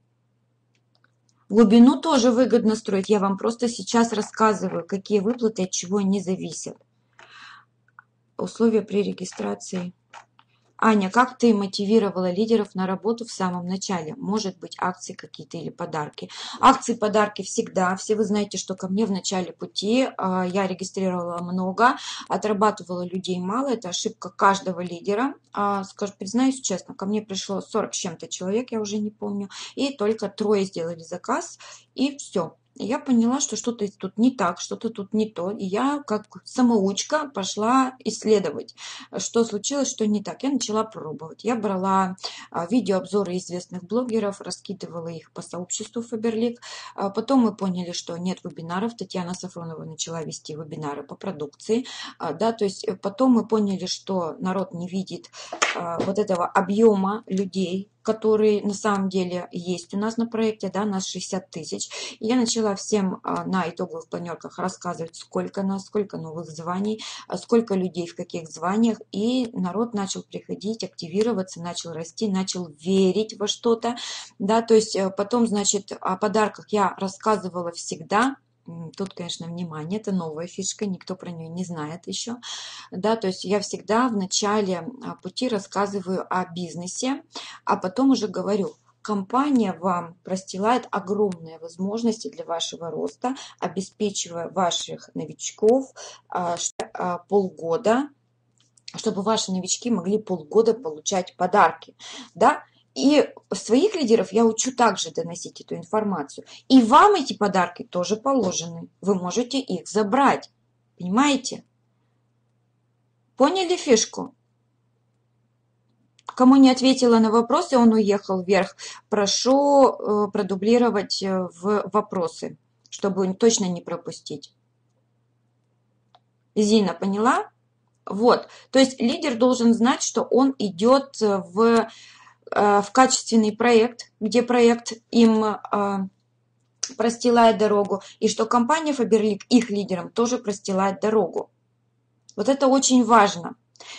Глубину тоже выгодно строить. Я вам просто сейчас рассказываю, какие выплаты от чего они зависят. Условия при регистрации. Аня, как ты мотивировала лидеров на работу в самом начале? Может быть, акции какие-то или подарки? Акции, подарки всегда. Все вы знаете, что ко мне в начале пути а, я регистрировала много, отрабатывала людей мало. Это ошибка каждого лидера. А, скажу, признаюсь честно, ко мне пришло сорок с чем-то человек, я уже не помню, и только трое сделали заказ, и все. Я поняла, что что-то тут не так, что-то тут не то. И я, как самоучка, пошла исследовать, что случилось, что не так. Я начала пробовать. Я брала видеообзоры известных блогеров, раскидывала их по сообществу Faberlic. Потом мы поняли, что нет вебинаров. Татьяна Сафронова начала вести вебинары по продукции. Да, то есть потом мы поняли, что народ не видит вот этого объема людей, которые на самом деле есть у нас на проекте, да, нас шестьдесят тысяч. И я начала всем на итоговых планерках рассказывать, сколько нас, сколько новых званий, сколько людей в каких званиях, и народ начал приходить, активироваться, начал расти, начал верить во что-то, да, то есть потом, значит, о подарках я рассказывала всегда. Тут, конечно, внимание, это новая фишка, никто про нее не знает еще. Да, то есть я всегда в начале пути рассказываю о бизнесе, а потом уже говорю, компания вам простилает огромные возможности для вашего роста, обеспечивая ваших новичков полгода, чтобы ваши новички могли полгода получать подарки, да. И своих лидеров я учу также доносить эту информацию. И вам эти подарки тоже положены. Вы можете их забрать. Понимаете? Поняли фишку? Кому не ответила на вопросы, он уехал вверх. Прошу продублировать в вопросы, чтобы точно не пропустить. Зина, поняла? Вот. То есть лидер должен знать, что он идет в... в качественный проект, где проект им э, простилает дорогу, и что компания Faberlic их лидерам тоже простилает дорогу. Вот это очень важно.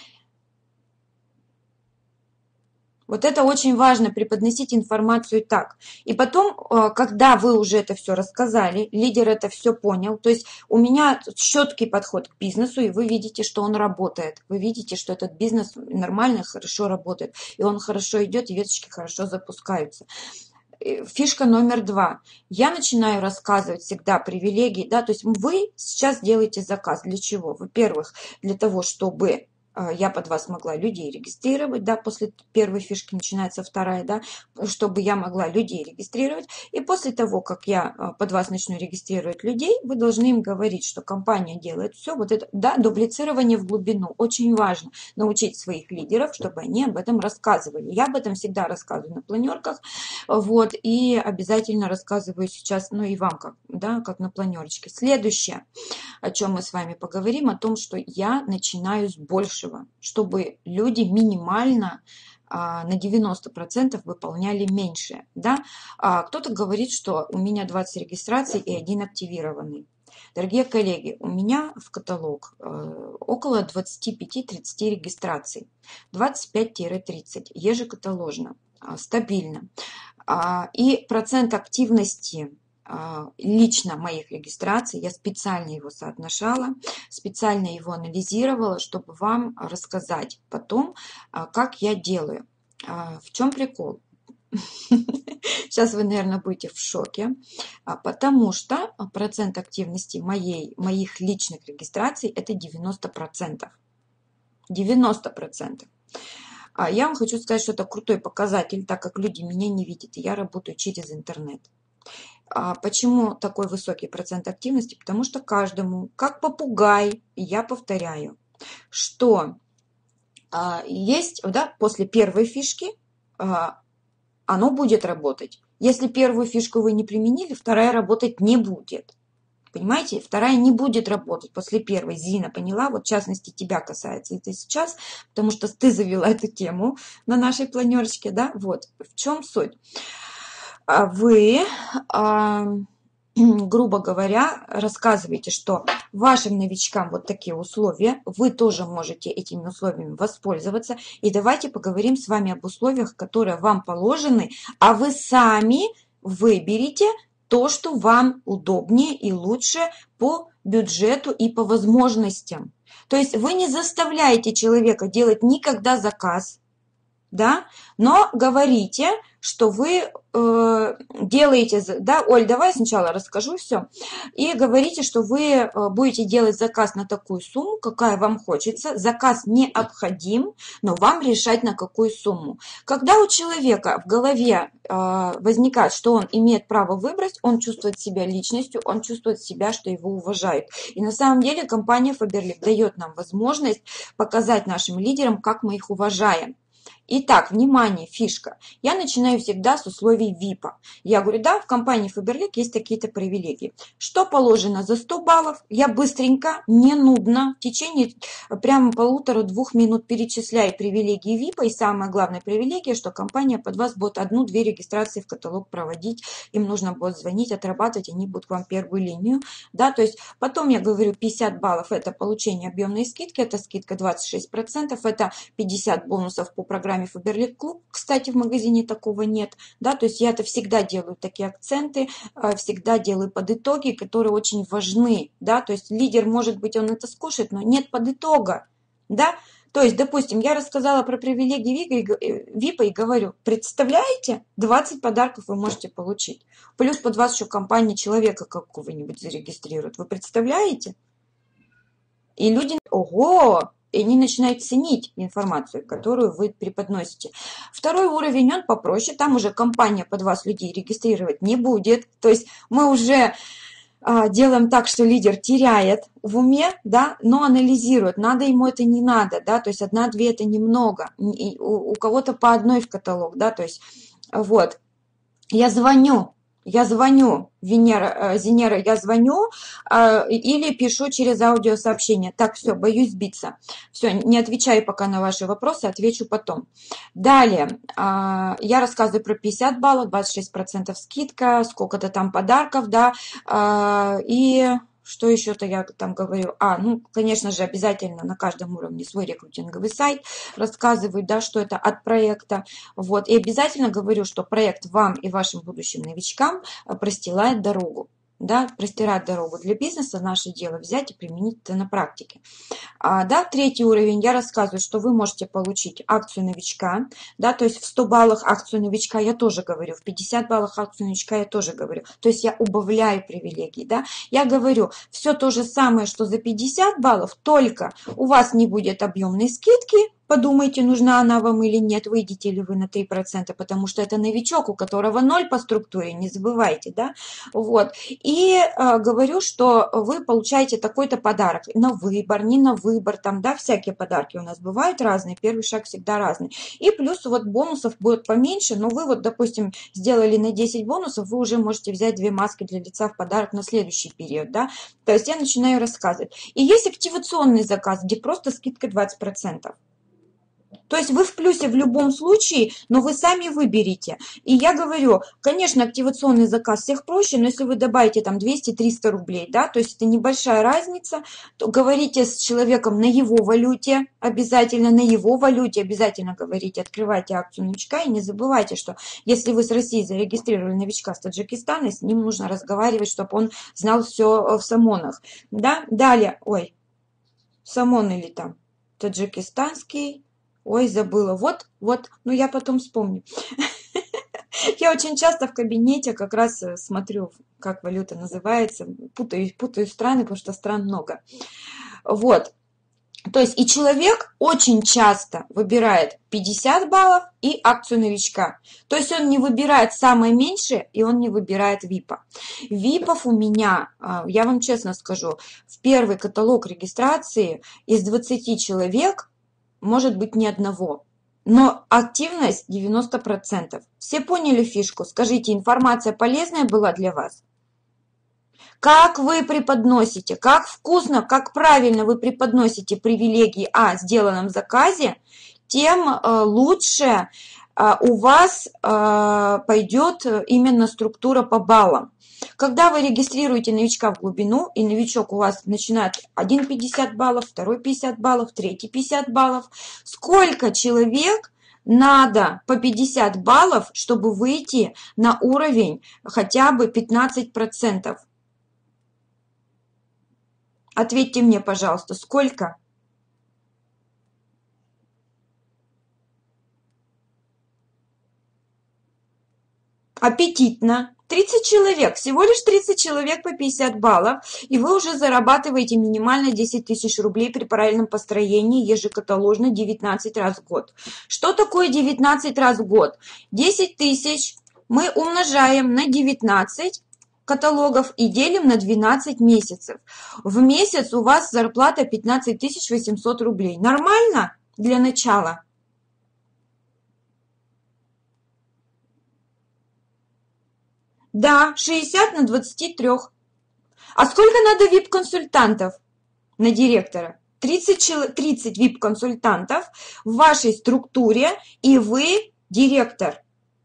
Вот это очень важно, преподносить информацию так. И потом, когда вы уже это все рассказали, лидер это все понял, то есть у меня четкий подход к бизнесу, и вы видите, что он работает. Вы видите, что этот бизнес нормально, хорошо работает, и он хорошо идет, и веточки хорошо запускаются. Фишка номер два. Я начинаю рассказывать всегда привилегии, да, то есть вы сейчас делаете заказ. Для чего? Во-первых, для того, чтобы я под вас могла людей регистрировать, да, после первой фишки начинается вторая, да, чтобы я могла людей регистрировать. И после того, как я под вас начну регистрировать людей, вы должны им говорить, что компания делает все, вот это, да, дублицирование в глубину. Очень важно научить своих лидеров, чтобы они об этом рассказывали. Я об этом всегда рассказываю на планерках, вот, и обязательно рассказываю сейчас, ну и вам, как, да, как на планерочке. Следующее, о чем мы с вами поговорим, о том, что я начинаю с большего, чтобы люди минимально на девяносто процентов выполняли меньше. Да? Кто-то говорит, что у меня двадцать регистраций и один активированный. Дорогие коллеги, у меня в каталог около двадцати пяти — тридцати регистраций, двадцать пять — тридцать ежекаталожно, стабильно. И процент активности лично моих регистраций, я специально его соотношала, специально его анализировала, чтобы вам рассказать потом, как я делаю. В чем прикол? Сейчас вы, наверное, будете в шоке, потому что процент активности моей, моих личных регистраций это девяносто процентов. девяносто процентов. Я вам хочу сказать, что это крутой показатель, так как люди меня не видят, и я работаю через интернет. Почему такой высокий процент активности? Потому что каждому, как попугай, я повторяю, что есть, да, после первой фишки оно будет работать. Если первую фишку вы не применили, вторая работать не будет. Понимаете? Вторая не будет работать после первой. Зина, поняла? Вот в частности тебя касается это сейчас, потому что ты завела эту тему на нашей планерочке, да? Вот. В чем суть? Вы, грубо говоря, рассказываете, что вашим новичкам вот такие условия, вы тоже можете этими условиями воспользоваться. И давайте поговорим с вами об условиях, которые вам положены, а вы сами выберите то, что вам удобнее и лучше по бюджету и по возможностям. То есть вы не заставляете человека делать никогда заказ. да, но говорите, что вы э, делаете, да, Оль, давай сначала расскажу все, и говорите, что вы э, будете делать заказ на такую сумму, какая вам хочется, заказ необходим, но вам решать на какую сумму. Когда у человека в голове э, возникает, что он имеет право выбрать, он чувствует себя личностью, он чувствует себя, что его уважают. И на самом деле компания Faberlic дает нам возможность показать нашим лидерам, как мы их уважаем. Итак, внимание, фишка. Я начинаю всегда с условий випа. Я говорю, да, в компании Faberlic есть такие-то привилегии. Что положено за сто баллов? Я быстренько, не нудно, в течение прямо полутора-двух минут перечисляю привилегии випа. И самая главная привилегия, что компания под вас будет одну-две регистрации в каталог проводить. Им нужно будет звонить, отрабатывать, они будут к вам первую линию. Да, то есть потом я говорю, пятьдесят баллов это получение объемной скидки, это скидка двадцать шесть процентов, это пятьдесят бонусов по программе Faberlic Club. Кстати, в магазине такого нет, да, то есть я это всегда делаю такие акценты, всегда делаю подытоги, которые очень важны, да, то есть лидер, может быть, он это скушает, но нет подытога, да, то есть, допустим, я рассказала про привилегии випа и говорю, представляете, двадцать подарков вы можете получить, плюс под вас еще компания человека какого-нибудь зарегистрирует, вы представляете? И люди, ого, и они начинают ценить информацию, которую вы преподносите. Второй уровень, он попроще, там уже компания под вас людей регистрировать не будет. То есть мы уже а, делаем так, что лидер теряет в уме, да, но анализирует, надо ему это, не надо, да, то есть одна-две это немного, и у, у кого-то по одной в каталог, да, то есть вот. Я звоню, я звоню, Венера, Зенера, я звоню э, или пишу через аудиосообщение. Так, все, боюсь сбиться. Все, не отвечаю пока на ваши вопросы, отвечу потом. Далее, э, я рассказываю про пятьдесят баллов, двадцать шесть процентов скидка, сколько-то там подарков, да, э, и... Что еще-то я там говорю? А, ну, конечно же, обязательно на каждом уровне свой рекрутинговый сайт. Рассказываю, да, что это от проекта. Вот. И обязательно говорю, что проект вам и вашим будущим новичкам простилает дорогу. Да, простирать дорогу для бизнеса, наше дело взять и применить это на практике. А, да, третий уровень, я рассказываю, что вы можете получить акцию новичка, да, то есть в сто баллах акцию новичка я тоже говорю, в пятьдесят баллах акцию новичка я тоже говорю, то есть я убавляю привилегии, да, я говорю, все то же самое, что за пятьдесят баллов, только у вас не будет объемной скидки, подумайте, нужна она вам или нет, выйдете ли вы на три процента, потому что это новичок, у которого ноль по структуре, не забывайте, да, вот, и э, говорю, что вы получаете такой-то подарок на выбор, не на выбор, там, да, всякие подарки у нас бывают разные, первый шаг всегда разный, и плюс вот бонусов будет поменьше, но вы вот, допустим, сделали на десять бонусов, вы уже можете взять две маски для лица в подарок на следующий период, да, то есть я начинаю рассказывать, и есть активационный заказ, где просто скидка двадцать процентов. То есть вы в плюсе в любом случае, но вы сами выберите. И я говорю, конечно, активационный заказ всех проще, но если вы добавите там двести-триста рублей, да, то есть это небольшая разница, то говорите с человеком на его валюте, обязательно на его валюте, обязательно говорите, открывайте акцию новичка и не забывайте, что если вы с России зарегистрировали новичка с Таджикистана, с ним нужно разговаривать, чтобы он знал все в самонах. Да? Далее, ой, самон или там таджикистанский. Ой, забыла. Вот, вот, ну я потом вспомню. Я очень часто в кабинете как раз смотрю, как валюта называется, путаю, путаю страны, потому что стран много. Вот. То есть и человек очень часто выбирает пятьдесят баллов и акцию новичка. То есть он не выбирает самое меньшее, и он не выбирает випа. Випов у меня, я вам честно скажу, в первый каталог регистрации из двадцати человек может быть ни одного, но активность девяносто процентов. Все поняли фишку? Скажите, информация полезная была для вас? Как вы преподносите, как вкусно, как правильно вы преподносите привилегии о сделанном заказе, тем лучше у вас пойдет именно структура по баллам. Когда вы регистрируете новичка в глубину, и новичок у вас начинает один пятьдесят баллов, второй пятьдесят баллов, третий пятьдесят баллов, сколько человек надо по пятьдесят баллов, чтобы выйти на уровень хотя бы пятнадцать процентов? Ответьте мне, пожалуйста, сколько? Аппетитно. тридцать человек, всего лишь тридцать человек по пятьдесят баллов, и вы уже зарабатываете минимально десять тысяч рублей при правильном построении ежекаталожно девятнадцать раз в год. Что такое девятнадцать раз в год? десять тысяч мы умножаем на девятнадцать каталогов и делим на двенадцать месяцев. В месяц у вас зарплата пятнадцать тысяч восемьсот рублей. Нормально для начала? Да, шестьдесят на двадцать три. А сколько надо вип-консультантов на директора? тридцать, тридцать вип-консультантов в вашей структуре, и вы директор.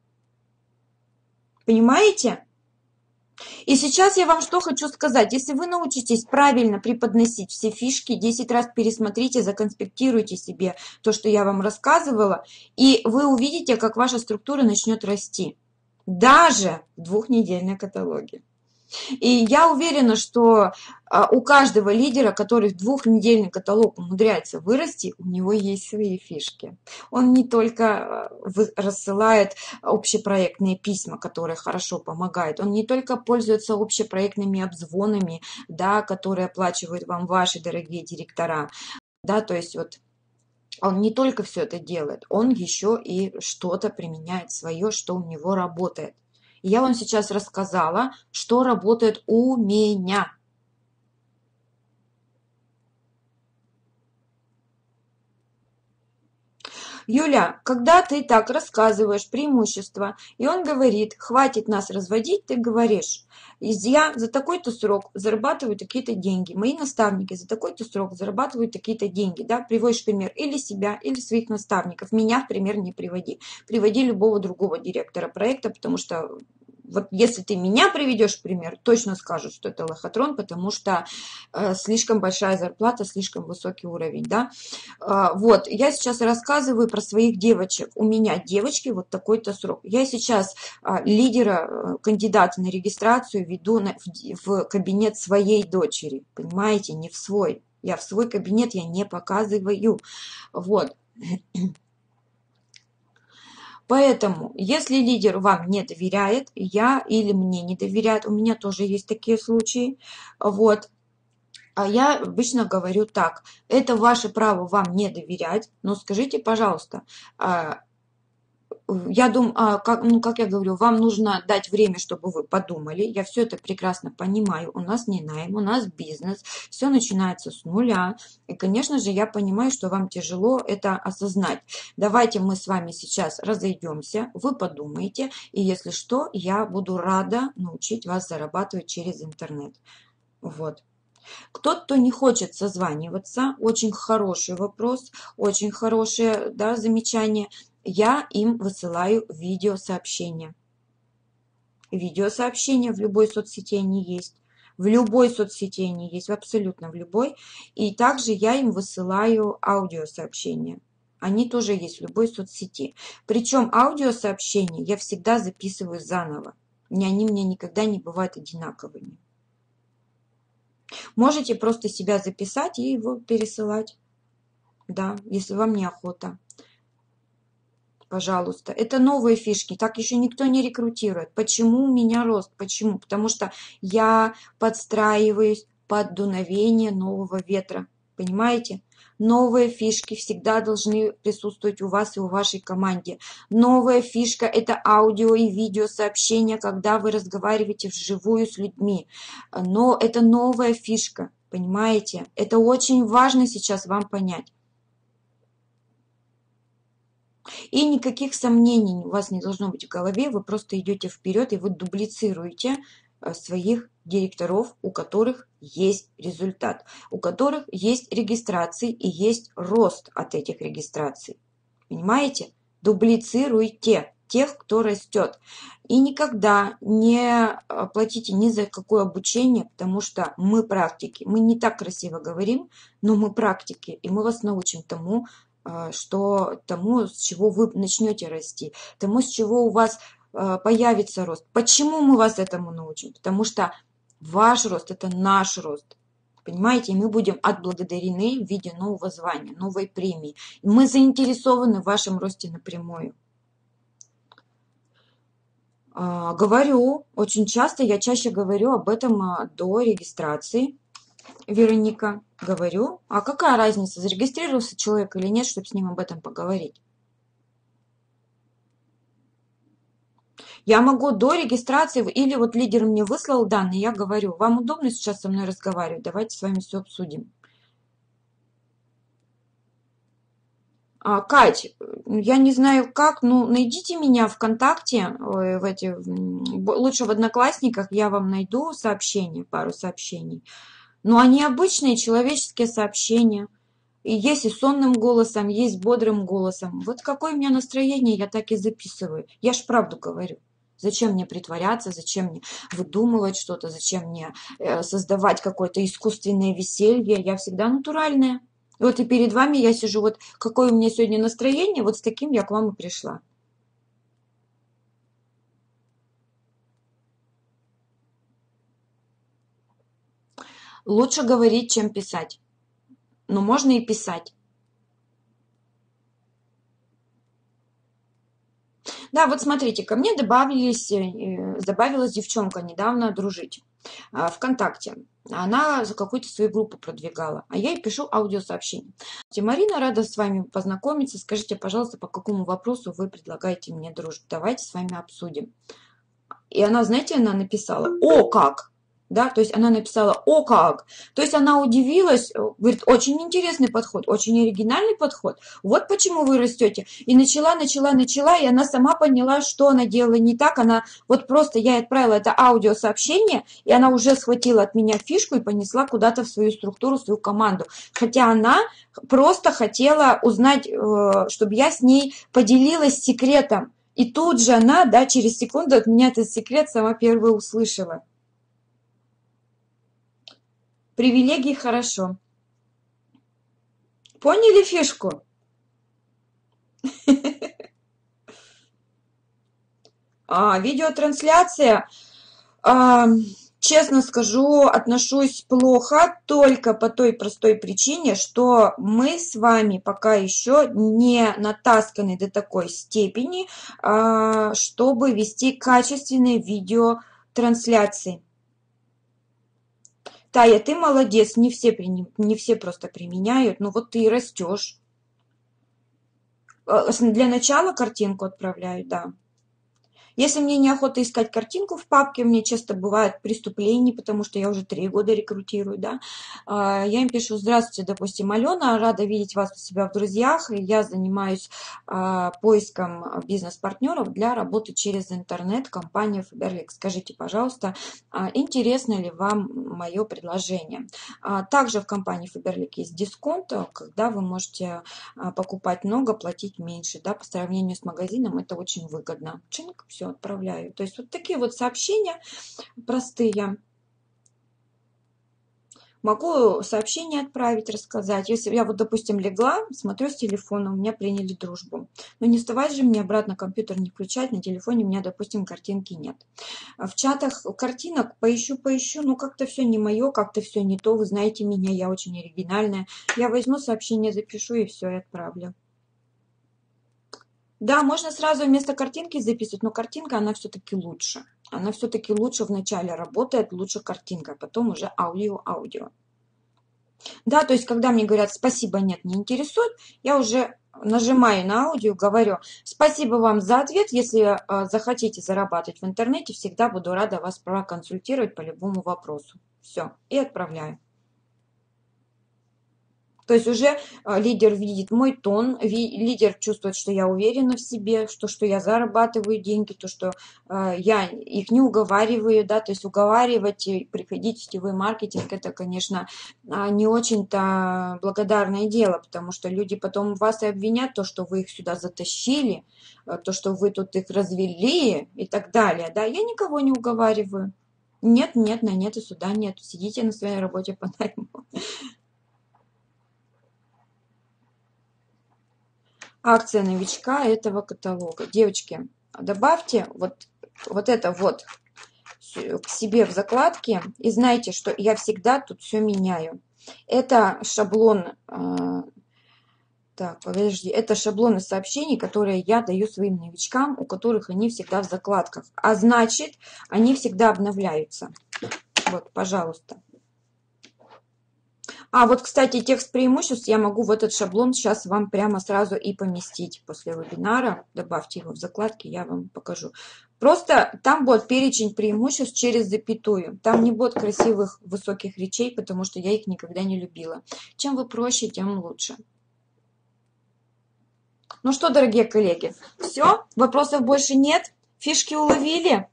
Понимаете? И сейчас я вам что хочу сказать. Если вы научитесь правильно преподносить все фишки, десять раз пересмотрите, законспектируйте себе то, что я вам рассказывала, и вы увидите, как ваша структура начнет расти. Даже в двухнедельной каталоге. И я уверена, что у каждого лидера, который в двухнедельный каталог умудряется вырасти, у него есть свои фишки. Он не только рассылает общепроектные письма, которые хорошо помогают, он не только пользуется общепроектными обзвонами, да, которые оплачивают вам ваши дорогие директора, да, то есть вот он не только все это делает, он еще и что-то применяет свое, что у него работает. Я вам сейчас рассказала, что работает у меня. Юля, когда ты так рассказываешь преимущества, и он говорит, хватит нас разводить, ты говоришь, я за такой-то срок зарабатываю такие-то деньги, мои наставники за такой-то срок зарабатывают такие-то деньги, да, приводишь пример или себя, или своих наставников, меня в пример не приводи, приводи любого другого директора проекта, потому что вот если ты меня приведешь в пример, точно скажут, что это лохотрон, потому что э, слишком большая зарплата, слишком высокий уровень, да. Э, вот, я сейчас рассказываю про своих девочек. У меня девочки вот такой-то срок. Я сейчас э, лидера, э, кандидата на регистрацию веду на, в, в кабинет своей дочери, понимаете, не в свой. Я в свой кабинет я не показываю. Вот. Поэтому, если лидер вам не доверяет, я или мне не доверяет, у меня тоже есть такие случаи, вот, а я обычно говорю так, это ваше право вам не доверять, но скажите, пожалуйста, я думаю, как, ну, как я говорю, вам нужно дать время, чтобы вы подумали. Я все это прекрасно понимаю. У нас не найм, у нас бизнес. Все начинается с нуля. И, конечно же, я понимаю, что вам тяжело это осознать. Давайте мы с вами сейчас разойдемся. Вы подумаете. И если что, я буду рада научить вас зарабатывать через интернет. Вот. Кто-то, кто не хочет созваниваться, очень хороший вопрос, очень хорошее, да, замечание. Я им высылаю видеосообщения. Видеосообщения в любой соцсети они есть. В любой соцсети они есть, абсолютно в любой. И также я им высылаю аудиосообщения. Они тоже есть в любой соцсети. Причем аудиосообщения я всегда записываю заново. Они мне никогда не бывают одинаковыми. Можете просто себя записать и его пересылать. Да, если вам неохота. Пожалуйста. Это новые фишки. Так еще никто не рекрутирует. Почему у меня рост? Почему? Потому что я подстраиваюсь под дуновение нового ветра. Понимаете? Новые фишки всегда должны присутствовать у вас и у вашей команде. Новая фишка – это аудио и видео сообщения, когда вы разговариваете вживую с людьми. Но это новая фишка, понимаете? Это очень важно сейчас вам понять. И никаких сомнений у вас не должно быть в голове, вы просто идете вперед и вы дублицируете своих директоров, у которых есть результат, у которых есть регистрации и есть рост от этих регистраций. Понимаете? Дублицируйте тех, кто растет. И никогда не платите ни за какое обучение, потому что мы практики. Мы не так красиво говорим, но мы практики, и мы вас научим тому, что тому, с чего вы начнете расти, тому, с чего у вас появится рост. Почему мы вас этому научим? Потому что ваш рост – это наш рост. Понимаете, и мы будем отблагодарены в виде нового звания, новой премии. И мы заинтересованы в вашем росте напрямую. А, говорю, очень часто, я чаще говорю об этом а, до регистрации. Вероника, говорю. А какая разница, зарегистрировался человек или нет, чтобы с ним об этом поговорить? Я могу до регистрации, или вот лидер мне выслал данные, я говорю, вам удобно сейчас со мной разговаривать? Давайте с вами все обсудим. А, Кать, я не знаю как, ну найдите меня ВКонтакте, ой, в эти, м, б- лучше в Одноклассниках, я вам найду сообщения, пару сообщений. Но они обычные человеческие сообщения. И есть и сонным голосом, есть бодрым голосом. Вот какое у меня настроение, я так и записываю. Я ж правду говорю. Зачем мне притворяться, зачем мне выдумывать что-то, зачем мне э, создавать какое-то искусственное веселье. Я всегда натуральная. И вот и перед вами я сижу, вот какое у меня сегодня настроение, вот с таким я к вам и пришла. Лучше говорить, чем писать. Но можно и писать. Да, вот смотрите, ко мне добавились, э, добавилась девчонка недавно дружить а, ВКонтакте. Она за какую-то свою группу продвигала, а я ей пишу аудиосообщение. Марина, рада с вами познакомиться. Скажите, пожалуйста, по какому вопросу вы предлагаете мне дружбу? Давайте с вами обсудим. И она, знаете, она написала, о, как! Да, то есть она написала, о, как! То есть она удивилась, говорит, очень интересный подход, очень оригинальный подход. Вот почему вы растете. И начала, начала, начала, и она сама поняла, что она делала не так. Она вот просто, я ей отправила это аудиосообщение, и она уже схватила от меня фишку и понесла куда-то в свою структуру, в свою команду. Хотя она просто хотела узнать, э, чтобы я с ней поделилась секретом. И тут же она, да, через секунду от меня этот секрет сама первая услышала. Привилегии хорошо. Поняли фишку? А, видеотрансляция, а, честно скажу, отношусь плохо только по той простой причине, что мы с вами пока еще не натасканы до такой степени, а, чтобы вести качественные видеотрансляции. Тая, ты молодец, не все, не все просто применяют, но вот ты и растешь. Э, Для начала картинку отправляю, да. Если мне неохота искать картинку в папке, мне часто бывают преступления, потому что я уже три года рекрутирую, да, а, я им пишу, здравствуйте, допустим, Алена, рада видеть вас у себя в друзьях, и я занимаюсь а, поиском бизнес-партнеров для работы через интернет, компания Faberlic. Скажите, пожалуйста, а, интересно ли вам мое предложение? А, Также в компании Faberlic есть дисконт, когда вы можете а, покупать много, платить меньше, да, по сравнению с магазином это очень выгодно. Чинк, все, отправляю. То есть вот такие вот сообщения простые. Могу сообщение отправить, рассказать. Если я вот, допустим, легла, смотрю с телефона, у меня приняли дружбу. Но не вставать же мне обратно, компьютер не включать, на телефоне у меня, допустим, картинки нет. А в чатах картинок поищу, поищу, ну как-то все не мое, как-то все не то. Вы знаете меня, я очень оригинальная. Я возьму сообщение, запишу и все, и отправлю. Да, можно сразу вместо картинки записывать, но картинка, она все-таки лучше. Она все-таки лучше вначале работает, лучше картинка, а потом уже аудио-аудио. Да, то есть, когда мне говорят «спасибо, нет, не интересует», я уже нажимаю на аудио, говорю «спасибо вам за ответ, если э, захотите зарабатывать в интернете, всегда буду рада вас проконсультировать по любому вопросу». Все, и отправляю. То есть уже а, лидер видит мой тон, ви- лидер чувствует, что я уверена в себе, что, что я зарабатываю деньги, то, что а, я их не уговариваю, да, то есть уговаривать и приходить в сетевой маркетинг, это, конечно, а, не очень-то благодарное дело, потому что люди потом вас и обвинят, то, что вы их сюда затащили, а, то, что вы тут их развели и так далее, да, я никого не уговариваю. Нет, нет, на нет и сюда нет. Сидите на своей работе по найму. Акция новичка этого каталога. Девочки, добавьте вот, вот это вот к себе в закладки и знайте, что я всегда тут все меняю. Это шаблон, э, Так, подожди, это шаблоны сообщений, которые я даю своим новичкам, у которых они всегда в закладках. А значит, они всегда обновляются. Вот, пожалуйста. А, вот, кстати, текст преимуществ я могу в этот шаблон сейчас вам прямо сразу и поместить после вебинара. Добавьте его в закладки, я вам покажу. Просто там будет перечень преимуществ через запятую. Там не будет красивых высоких речей, потому что я их никогда не любила. Чем вы проще, тем лучше. Ну что, дорогие коллеги, все? Вопросов больше нет? Фишки уловили?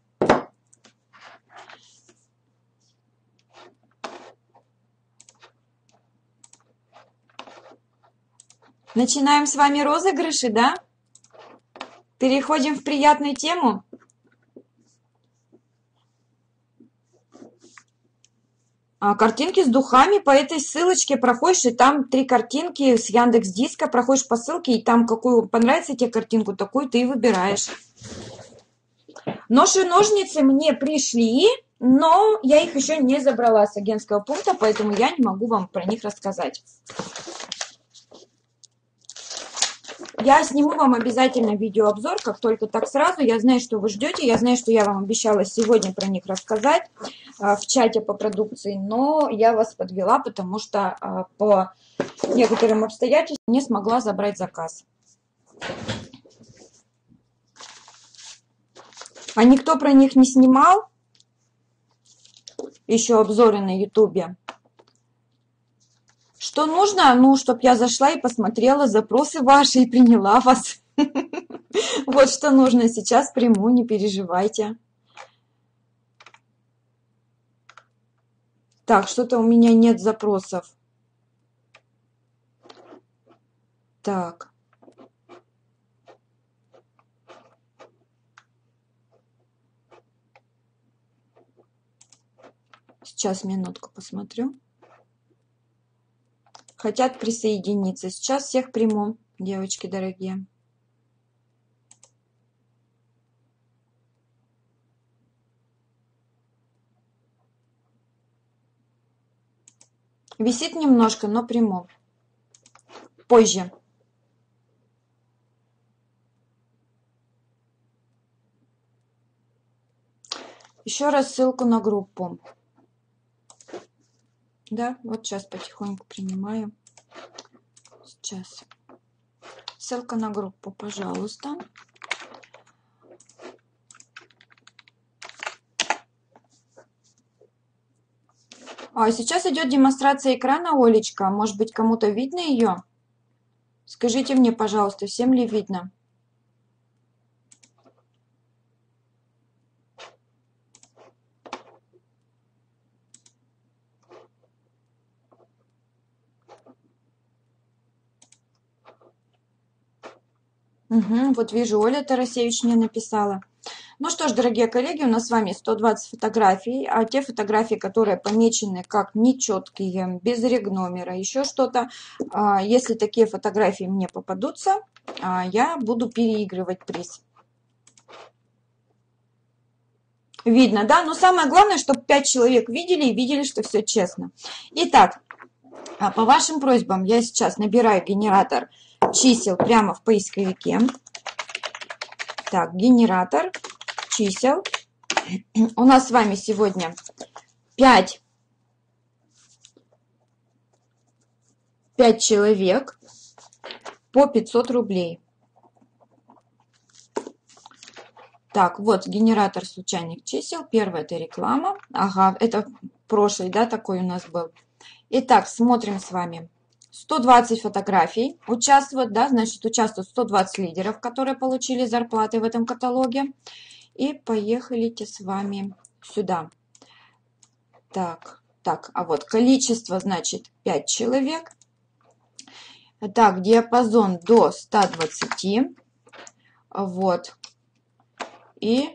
Начинаем с вами розыгрыши, да? Переходим в приятную тему. А, картинки с духами, по этой ссылочке проходишь, и там три картинки с Яндекс.Диска, проходишь по ссылке, и там какую понравится тебе картинку, такую ты и выбираешь. Нож и ножницы мне пришли, но я их еще не забрала с агентского пункта, поэтому я не могу вам про них рассказать. Я сниму вам обязательно видеообзор, как только так сразу. Я знаю, что вы ждете. Я знаю, что я вам обещала сегодня про них рассказать в чате по продукции, но я вас подвела, потому что по некоторым обстоятельствам не смогла забрать заказ. А никто про них не снимал? Еще обзоры на ютубе. Что нужно? Ну, чтобы я зашла и посмотрела запросы ваши и приняла вас. Вот что нужно. Сейчас приму, не переживайте. Так, что-то у меня нет запросов. Так. Сейчас, минутку, посмотрю. Хотят присоединиться. Сейчас всех приму, девочки дорогие. Висит немножко, но приму. Позже. Еще раз ссылку на группу. Да, вот сейчас потихоньку принимаю. Сейчас. Ссылка на группу, пожалуйста. А сейчас идет демонстрация экрана, Олечка. Может быть, кому-то видно ее? Скажите мне, пожалуйста, всем ли видно? Угу, вот вижу, Оля Тарасевич мне написала. Ну что ж, дорогие коллеги, у нас с вами сто двадцать фотографий, а те фотографии, которые помечены как нечеткие, без регномера, еще что-то, если такие фотографии мне попадутся, я буду переигрывать приз. Видно, да? Но самое главное, чтобы пять человек видели и видели, что все честно. Итак, по вашим просьбам я сейчас набираю генератор чисел прямо в поисковике. Так, генератор чисел. У нас с вами сегодня пять, пять человек по пятьсот рублей. Так, вот генератор случайных чисел. Первое — это реклама. Ага, это прошлый, да, такой у нас был. Итак, смотрим с вами. сто двадцать фотографий участвуют, да, значит, участвуют сто двадцать лидеров, которые получили зарплаты в этом каталоге. И поехали-те с вами сюда. Так, так, а вот количество, значит, пять человек. Так, диапазон до ста двадцати. Вот. И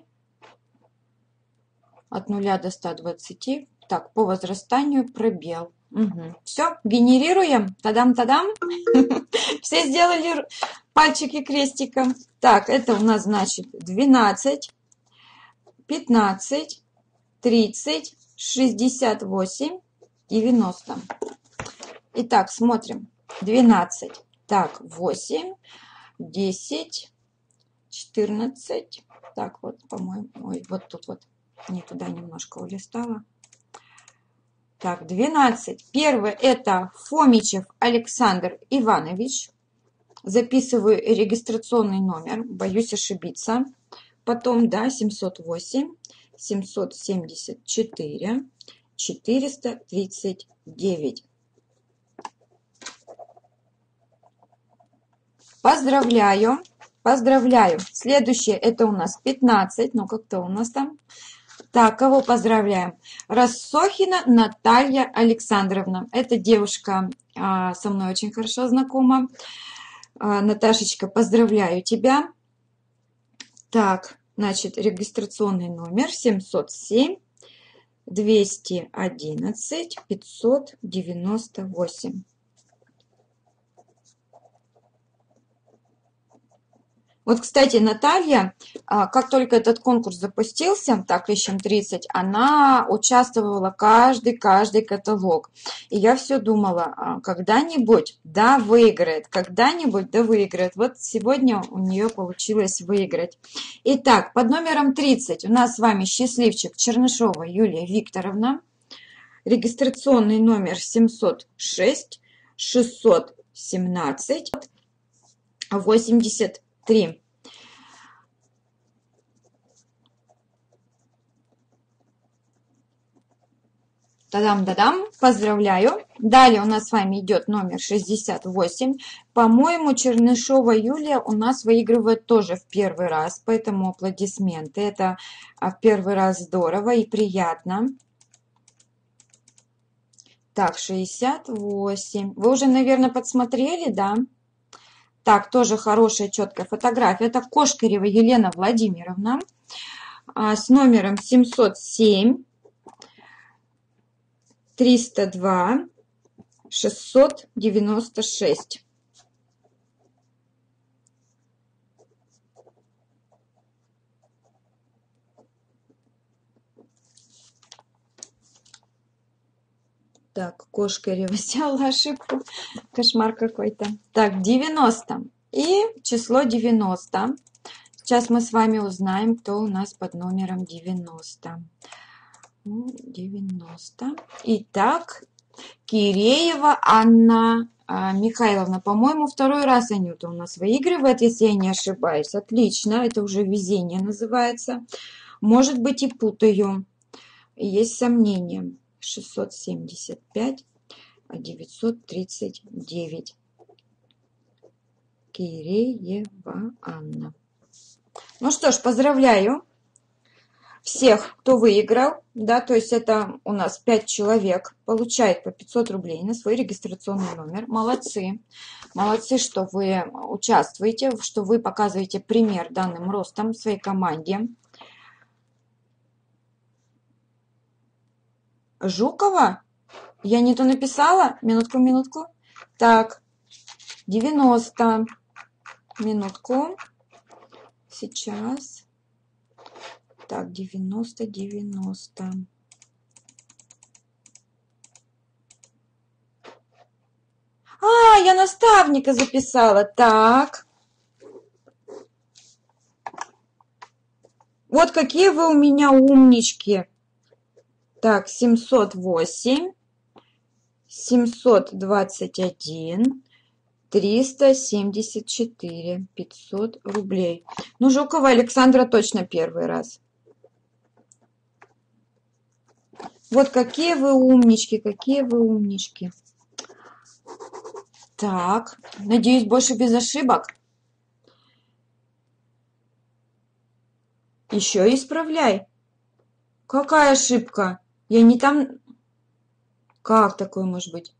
от нуля до ста двадцати. Так, по возрастанию пробел. Угу. Все, генерируем. Тадам-тадам. Все сделали пальчики крестиком. Так, это у нас значит двенадцать, пятнадцать, тридцать, шестьдесят восемь, девяносто. Итак, смотрим. двенадцать. Так, восемь, десять, четырнадцать. Так, вот, по-моему, ой, вот тут вот, не туда немножко улистала. Так, двенадцать. Первый это Фомичев Александр Иванович. Записываю регистрационный номер, боюсь ошибиться. Потом, да, семьсот восемь, семьсот семьдесят четыре, четыреста тридцать девять. Поздравляю, поздравляю. Следующее это у нас пятнадцать. Ну, как-то у нас там. Так, кого поздравляем? Рассохина Наталья Александровна. Эта девушка а, со мной очень хорошо знакома. А, Наташечка, поздравляю тебя. Так, значит, регистрационный номер семьсот семь, двести одиннадцать, пятьсот девяносто восемь. Вот, кстати, Наталья, как только этот конкурс запустился, так, ищем тридцать, она участвовала каждый, каждый каталог. И я все думала, когда-нибудь, да, выиграет, когда-нибудь, да, выиграет. Вот сегодня у нее получилось выиграть. Итак, под номером тридцать у нас с вами счастливчик Чернышова Юлия Викторовна. Регистрационный номер семьсот шесть, шестьсот семнадцать, восемьдесят три. Тадам-дадам, поздравляю. Далее у нас с вами идет номер шестьдесят восемь. По-моему, Чернышова Юлия у нас выигрывает тоже в первый раз, поэтому аплодисменты. Это в первый раз здорово и приятно. Так, шестьдесят восемь. Вы уже, наверное, подсмотрели, да? Так, тоже хорошая, четкая фотография. Это Кошкарева Елена Владимировна с номером семьсот семь, триста два, шестьсот девяносто шесть. Так, Кошкарева сделала ошибку. Кошмар какой-то. Так, девяносто. И число девяносто. Сейчас мы с вами узнаем, кто у нас под номером девяносто. девяносто. Итак, Киреева Анна Михайловна. По-моему, второй раз Анюта у нас выигрывает, если я не ошибаюсь. Отлично. Это уже везение называется. Может быть, и путаю. Есть сомнения. шестьсот семьдесят пять, девятьсот тридцать девять. Киреева Анна. Ну что ж, поздравляю всех, кто выиграл. Да, то есть это у нас пять человек получает по пятьсот рублей на свой регистрационный номер. Молодцы. Молодцы, что вы участвуете, что вы показываете пример данным ростом в своей команде. Жукова? Я не то написала? Минутку, минутку. Так, девяносто. Минутку. Сейчас. Так, девяносто, девяносто. А, я наставника записала. Так. Вот какие вы у меня умнички. Так, семьсот восемь, семьсот двадцать один, триста семьдесят четыре, пятьсот рублей. Ну, Жукова Александра точно первый раз. Вот какие вы умнички, какие вы умнички. Так, надеюсь, больше без ошибок. Еще исправляй. Какая ошибка? Я не там... Как такое может быть?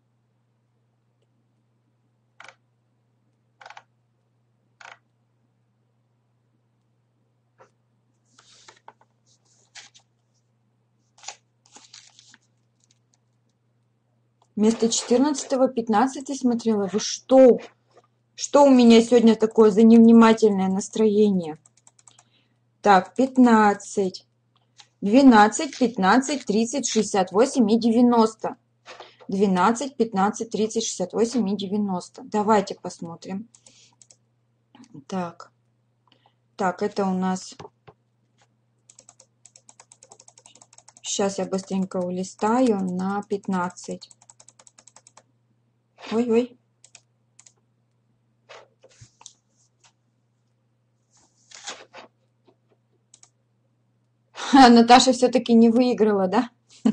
Вместо четырнадцатого пятнадцатый смотрела. Вы что? Что у меня сегодня такое за невнимательное настроение? Так, пятнадцать, двенадцать, пятнадцать, тридцать, шестьдесят восемь и девяносто. двенадцать, пятнадцать, тридцать, шестьдесят восемь и девяносто. Давайте посмотрим. Так, так, это у нас... Сейчас я быстренько улистаю на пятнадцать. Ой-ой. Наташа все-таки не выиграла, да?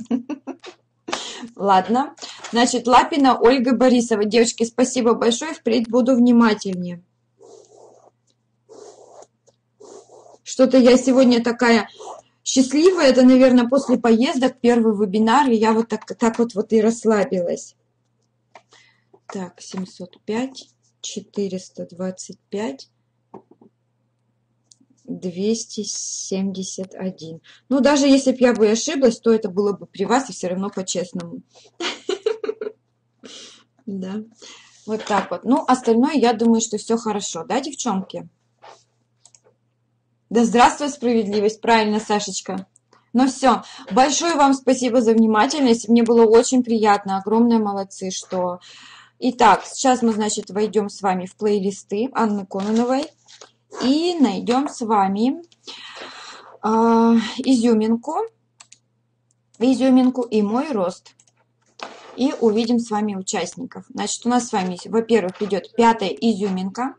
Ладно. Значит, Лапина Ольга Борисова. Девочки, спасибо большое. Впредь буду внимательнее. Что-то я сегодня такая счастливая. Это, наверное, после поездок первый вебинар. И я вот так, так вот, вот и расслабилась. Так, семьсот пять, четыреста двадцать пять. двести семьдесят один. Ну, даже если бы я бы ошиблась, то это было бы при вас и все равно по-честному. Да, вот так вот. Ну, остальное, я думаю, что все хорошо. Да, девчонки? Да здравствует справедливость. Правильно, Сашечка. Ну все, большое вам спасибо за внимательность. Мне было очень приятно. Огромные молодцы, что... Итак, сейчас мы, значит, войдем с вами в плейлисты Анны Кононовой. И найдем с вами э, изюминку, изюминку и мой рост. И увидим с вами участников. Значит, у нас с вами, во-первых, идет пятая изюминка.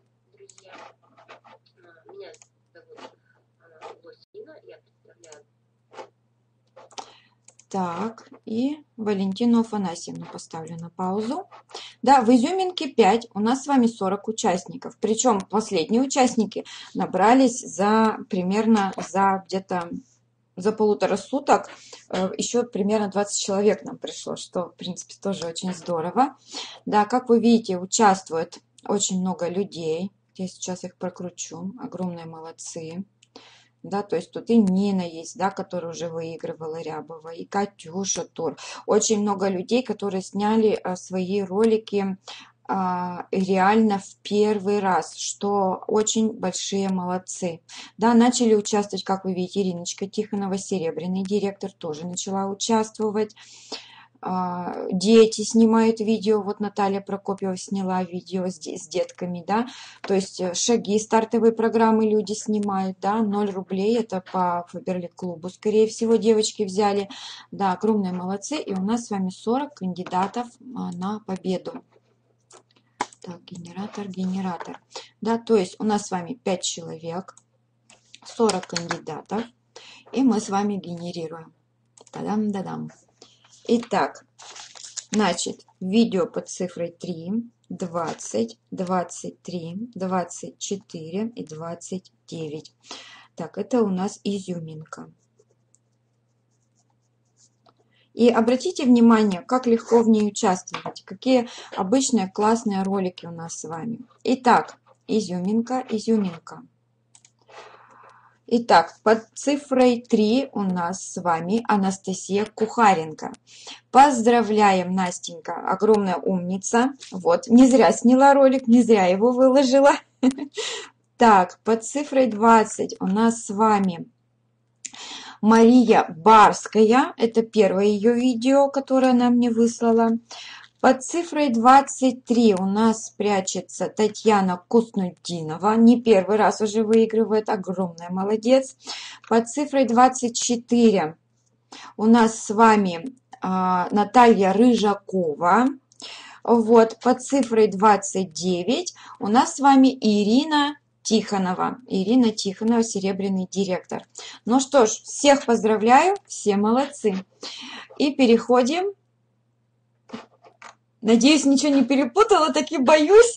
Так, и Валентину Афанасьевну поставлю на паузу. Да, в изюминке пять, у нас с вами сорок участников. Причем последние участники набрались за примерно за где-то за полутора суток. Еще примерно двадцать человек нам пришло, что в принципе тоже очень здорово. Да, как вы видите, участвует очень много людей. Я сейчас их прокручу. Огромные молодцы. Да, то есть тут и Нина есть, да, которая уже выигрывала Рябова, и Катюша Тур. Очень много людей, которые сняли а, свои ролики а, реально в первый раз, что очень большие молодцы. Да, начали участвовать, как вы видите, Ириночка Тихонова, серебряный директор, тоже начала участвовать. Дети снимают видео, вот Наталья Прокопьева сняла видео с, с детками, да, то есть шаги стартовые программы люди снимают, да, ноль рублей, это по Фаберлик-клубу, скорее всего, девочки взяли, да, огромные молодцы, и у нас с вами сорок кандидатов на победу. Так, генератор, генератор, да, то есть у нас с вами пять человек, сорок кандидатов, и мы с вами генерируем. Та-дам-да-дам. Итак, значит, видео под цифрой три, двадцать, двадцать три, двадцать четыре и двадцать девять. Так, это у нас изюминка. И обратите внимание, как легко в ней участвовать, какие обычные классные ролики у нас с вами. Итак, изюминка, изюминка. Итак, под цифрой три у нас с вами Анастасия Кухаренко. Поздравляем, Настенька, огромная умница. Вот, не зря сняла ролик, не зря его выложила. Так, под цифрой двадцать у нас с вами Мария Барская. Это первое ее видео, которое она мне выслала. Под цифрой двадцать три у нас прячется Татьяна Куснутдинова. Не первый раз уже выигрывает. Огромная молодец. Под цифрой двадцать четыре у нас с вами а, Наталья Рыжакова. Вот. Под цифрой двадцать девять у нас с вами Ирина Тихонова. Ирина Тихонова, серебряный директор. Ну что ж, всех поздравляю. Все молодцы. И переходим. Надеюсь, ничего не перепутала, так и боюсь.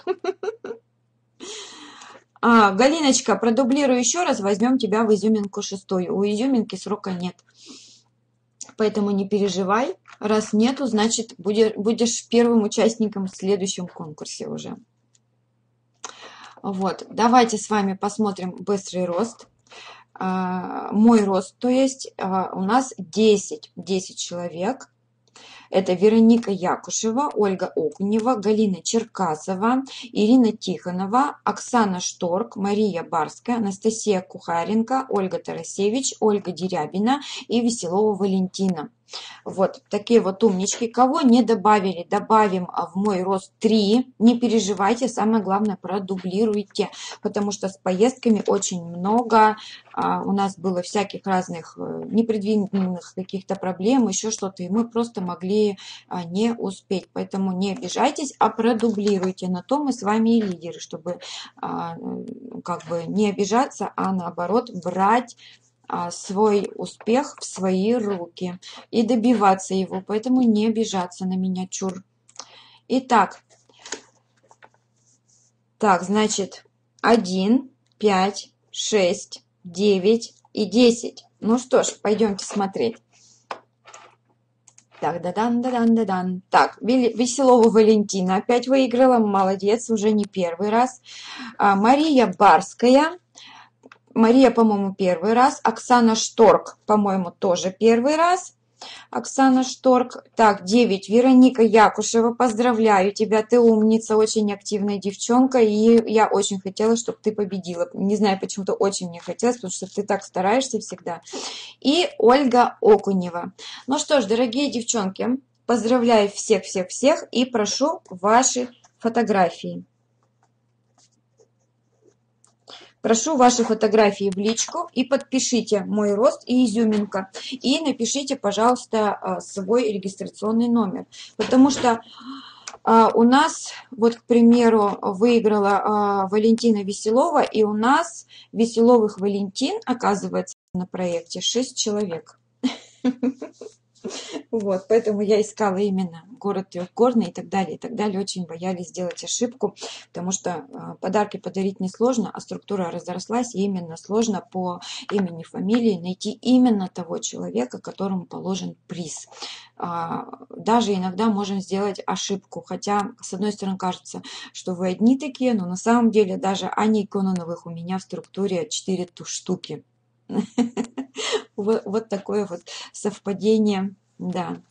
А, Галиночка, продублирую еще раз, возьмем тебя в изюминку шестую. У изюминки срока нет. Поэтому не переживай. Раз нету, значит, будешь первым участником в следующем конкурсе уже. Вот, давайте с вами посмотрим быстрый рост. А, мой рост, то есть а, у нас десять, десять человек. Это Вероника Якушева, Ольга Окунева, Галина Черкасова, Ирина Тихонова, Оксана Шторк, Мария Барская, Анастасия Кухаренко, Ольга Тарасевич, Ольга Дерябина и Веселова Валентина. Вот такие вот умнички. Кого не добавили, добавим в мой рост три. Не переживайте, самое главное, продублируйте, потому что с поездками очень много. А, у нас было всяких разных непредвиденных каких-то проблем, еще что-то, и мы просто могли а, не успеть. Поэтому не обижайтесь, а продублируйте. На то мы с вами и лидеры, чтобы а, как бы не обижаться, а наоборот брать свой успех в свои руки и добиваться его, поэтому не обижаться на меня, чур. Итак, так, значит, один, пять, шесть, девять и десять. Ну что ж, пойдемте смотреть. Так, да-дан, да-дан, да-дан. Так, Веселова Валентина опять выиграла, молодец, уже не первый раз. А, Мария Барская. Мария, по-моему, первый раз. Оксана Шторк, по-моему, тоже первый раз. Оксана Шторк. Так, девять. Вероника Якушева, поздравляю тебя, ты умница, очень активная девчонка, и я очень хотела, чтобы ты победила. Не знаю, почему-то очень мне хотелось, потому что ты так стараешься всегда. И Ольга Окунева. Ну что ж, дорогие девчонки, поздравляю всех-всех-всех и прошу ваши фотографии. Прошу ваши фотографии в личку и подпишите мой рост и изюминка. И напишите, пожалуйста, свой регистрационный номер. Потому что у нас, вот, к примеру, выиграла Валентина Веселова, и у нас Веселовых Валентин, оказывается, на проекте шесть человек. Вот, поэтому я искала именно город Трехгорный и так далее, и так далее. Очень боялись сделать ошибку, потому что э, подарки подарить несложно, а структура разрослась, и именно сложно по имени, фамилии найти именно того человека, которому положен приз. А, даже иногда можем сделать ошибку, хотя, с одной стороны, кажется, что вы одни такие, но на самом деле даже Ани Кононовых у меня в структуре четыре штуки. Вот, вот такое вот совпадение, да.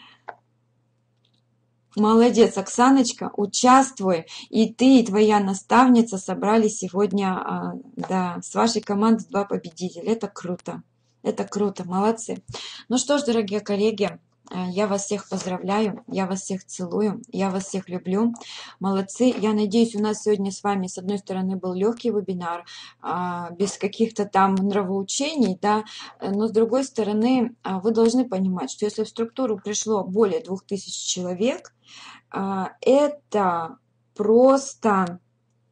Молодец, Оксаночка, участвуй. И ты, и твоя наставница собрали сегодня, да, с вашей командой два победителя. Это круто, это круто, молодцы. Ну что ж, дорогие коллеги, я вас всех поздравляю, я вас всех целую, я вас всех люблю. Молодцы. Я надеюсь, у нас сегодня с вами, с одной стороны, был легкий вебинар, без каких-то там нравоучений, да, но с другой стороны, вы должны понимать, что если в структуру пришло более двух тысяч человек, это просто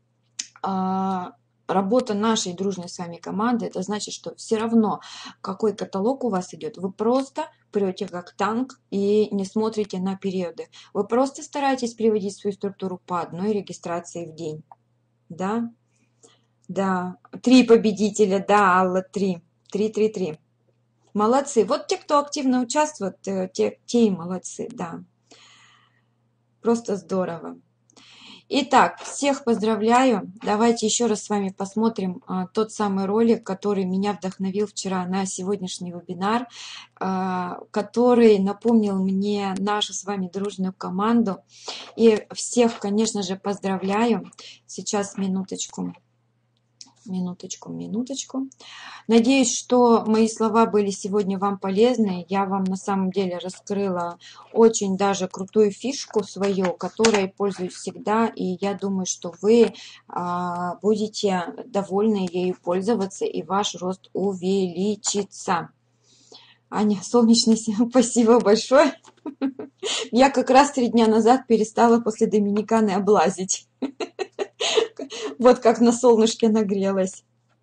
работа нашей дружной с вами команды. Это значит, что все равно, какой каталог у вас идет, вы просто прете как танк и не смотрите на периоды. Вы просто стараетесь приводить свою структуру по одной регистрации в день. Да? Да. Три победителя. Да, Алла, три. Три, три, три. Молодцы. Вот те, кто активно участвует, те, те и молодцы. Да. Просто здорово. Итак, всех поздравляю. Давайте еще раз с вами посмотрим а, тот самый ролик, который меня вдохновил вчера на сегодняшний вебинар, а, который напомнил мне нашу с вами дружную команду. И всех, конечно же, поздравляю. Сейчас, минуточку. Минуточку, минуточку. Надеюсь, что мои слова были сегодня вам полезны. Я вам на самом деле раскрыла очень даже крутую фишку свою, которой пользуюсь всегда. И я думаю, что вы а, будете довольны ею пользоваться, и ваш рост увеличится. Аня, солнечный, спасибо большое. Я как раз три дня назад перестала после Доминиканы облазить. Вот как на солнышке нагрелась.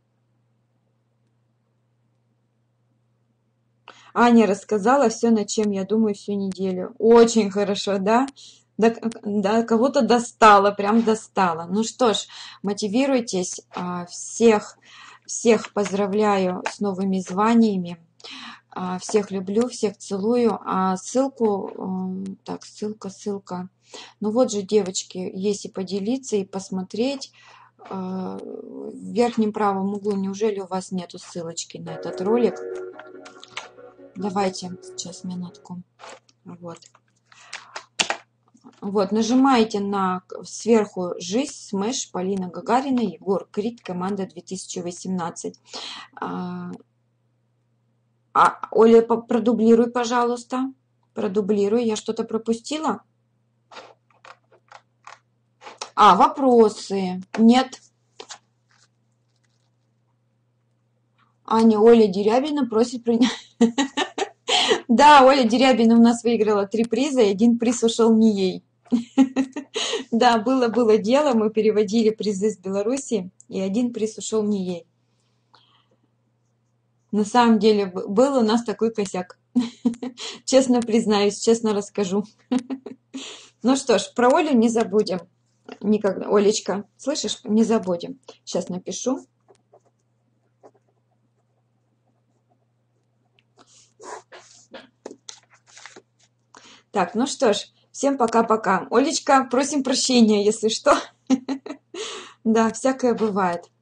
Аня рассказала все, над чем я думаю всю неделю. Очень хорошо, да? Да, да, кого-то достала, прям достала. Ну что ж, мотивируйтесь. Всех, всех поздравляю с новыми званиями. Всех люблю, всех целую. А ссылку, так, ссылка, ссылка. Ну вот же, девочки, есть и поделиться, и посмотреть. В верхнем правом углу, неужели у вас нету ссылочки на этот ролик? Давайте, сейчас, минутку. Вот. Вот, нажимаете на сверху «Жизнь», «Смэш», Полина Гагарина, Егор Крид, команда две тысячи восемнадцать. А, а, Оля, продублируй, пожалуйста. Продублируй. Я что-то пропустила? А, вопросы. Нет. Аня, Оля Дерябина просит принять. Да, Оля Дерябина у нас выиграла три приза, и один приз ушел не ей. Да, было-было дело, мы переводили призы с Беларуси, и один приз ушел не ей. На самом деле был у нас такой косяк. Честно признаюсь, честно расскажу. Ну что ж, про Олю не забудем. Никогда. Олечка, слышишь, не забудем. Сейчас напишу. Так, ну что ж, всем пока-пока. Олечка, просим прощения, если что. Да, всякое бывает.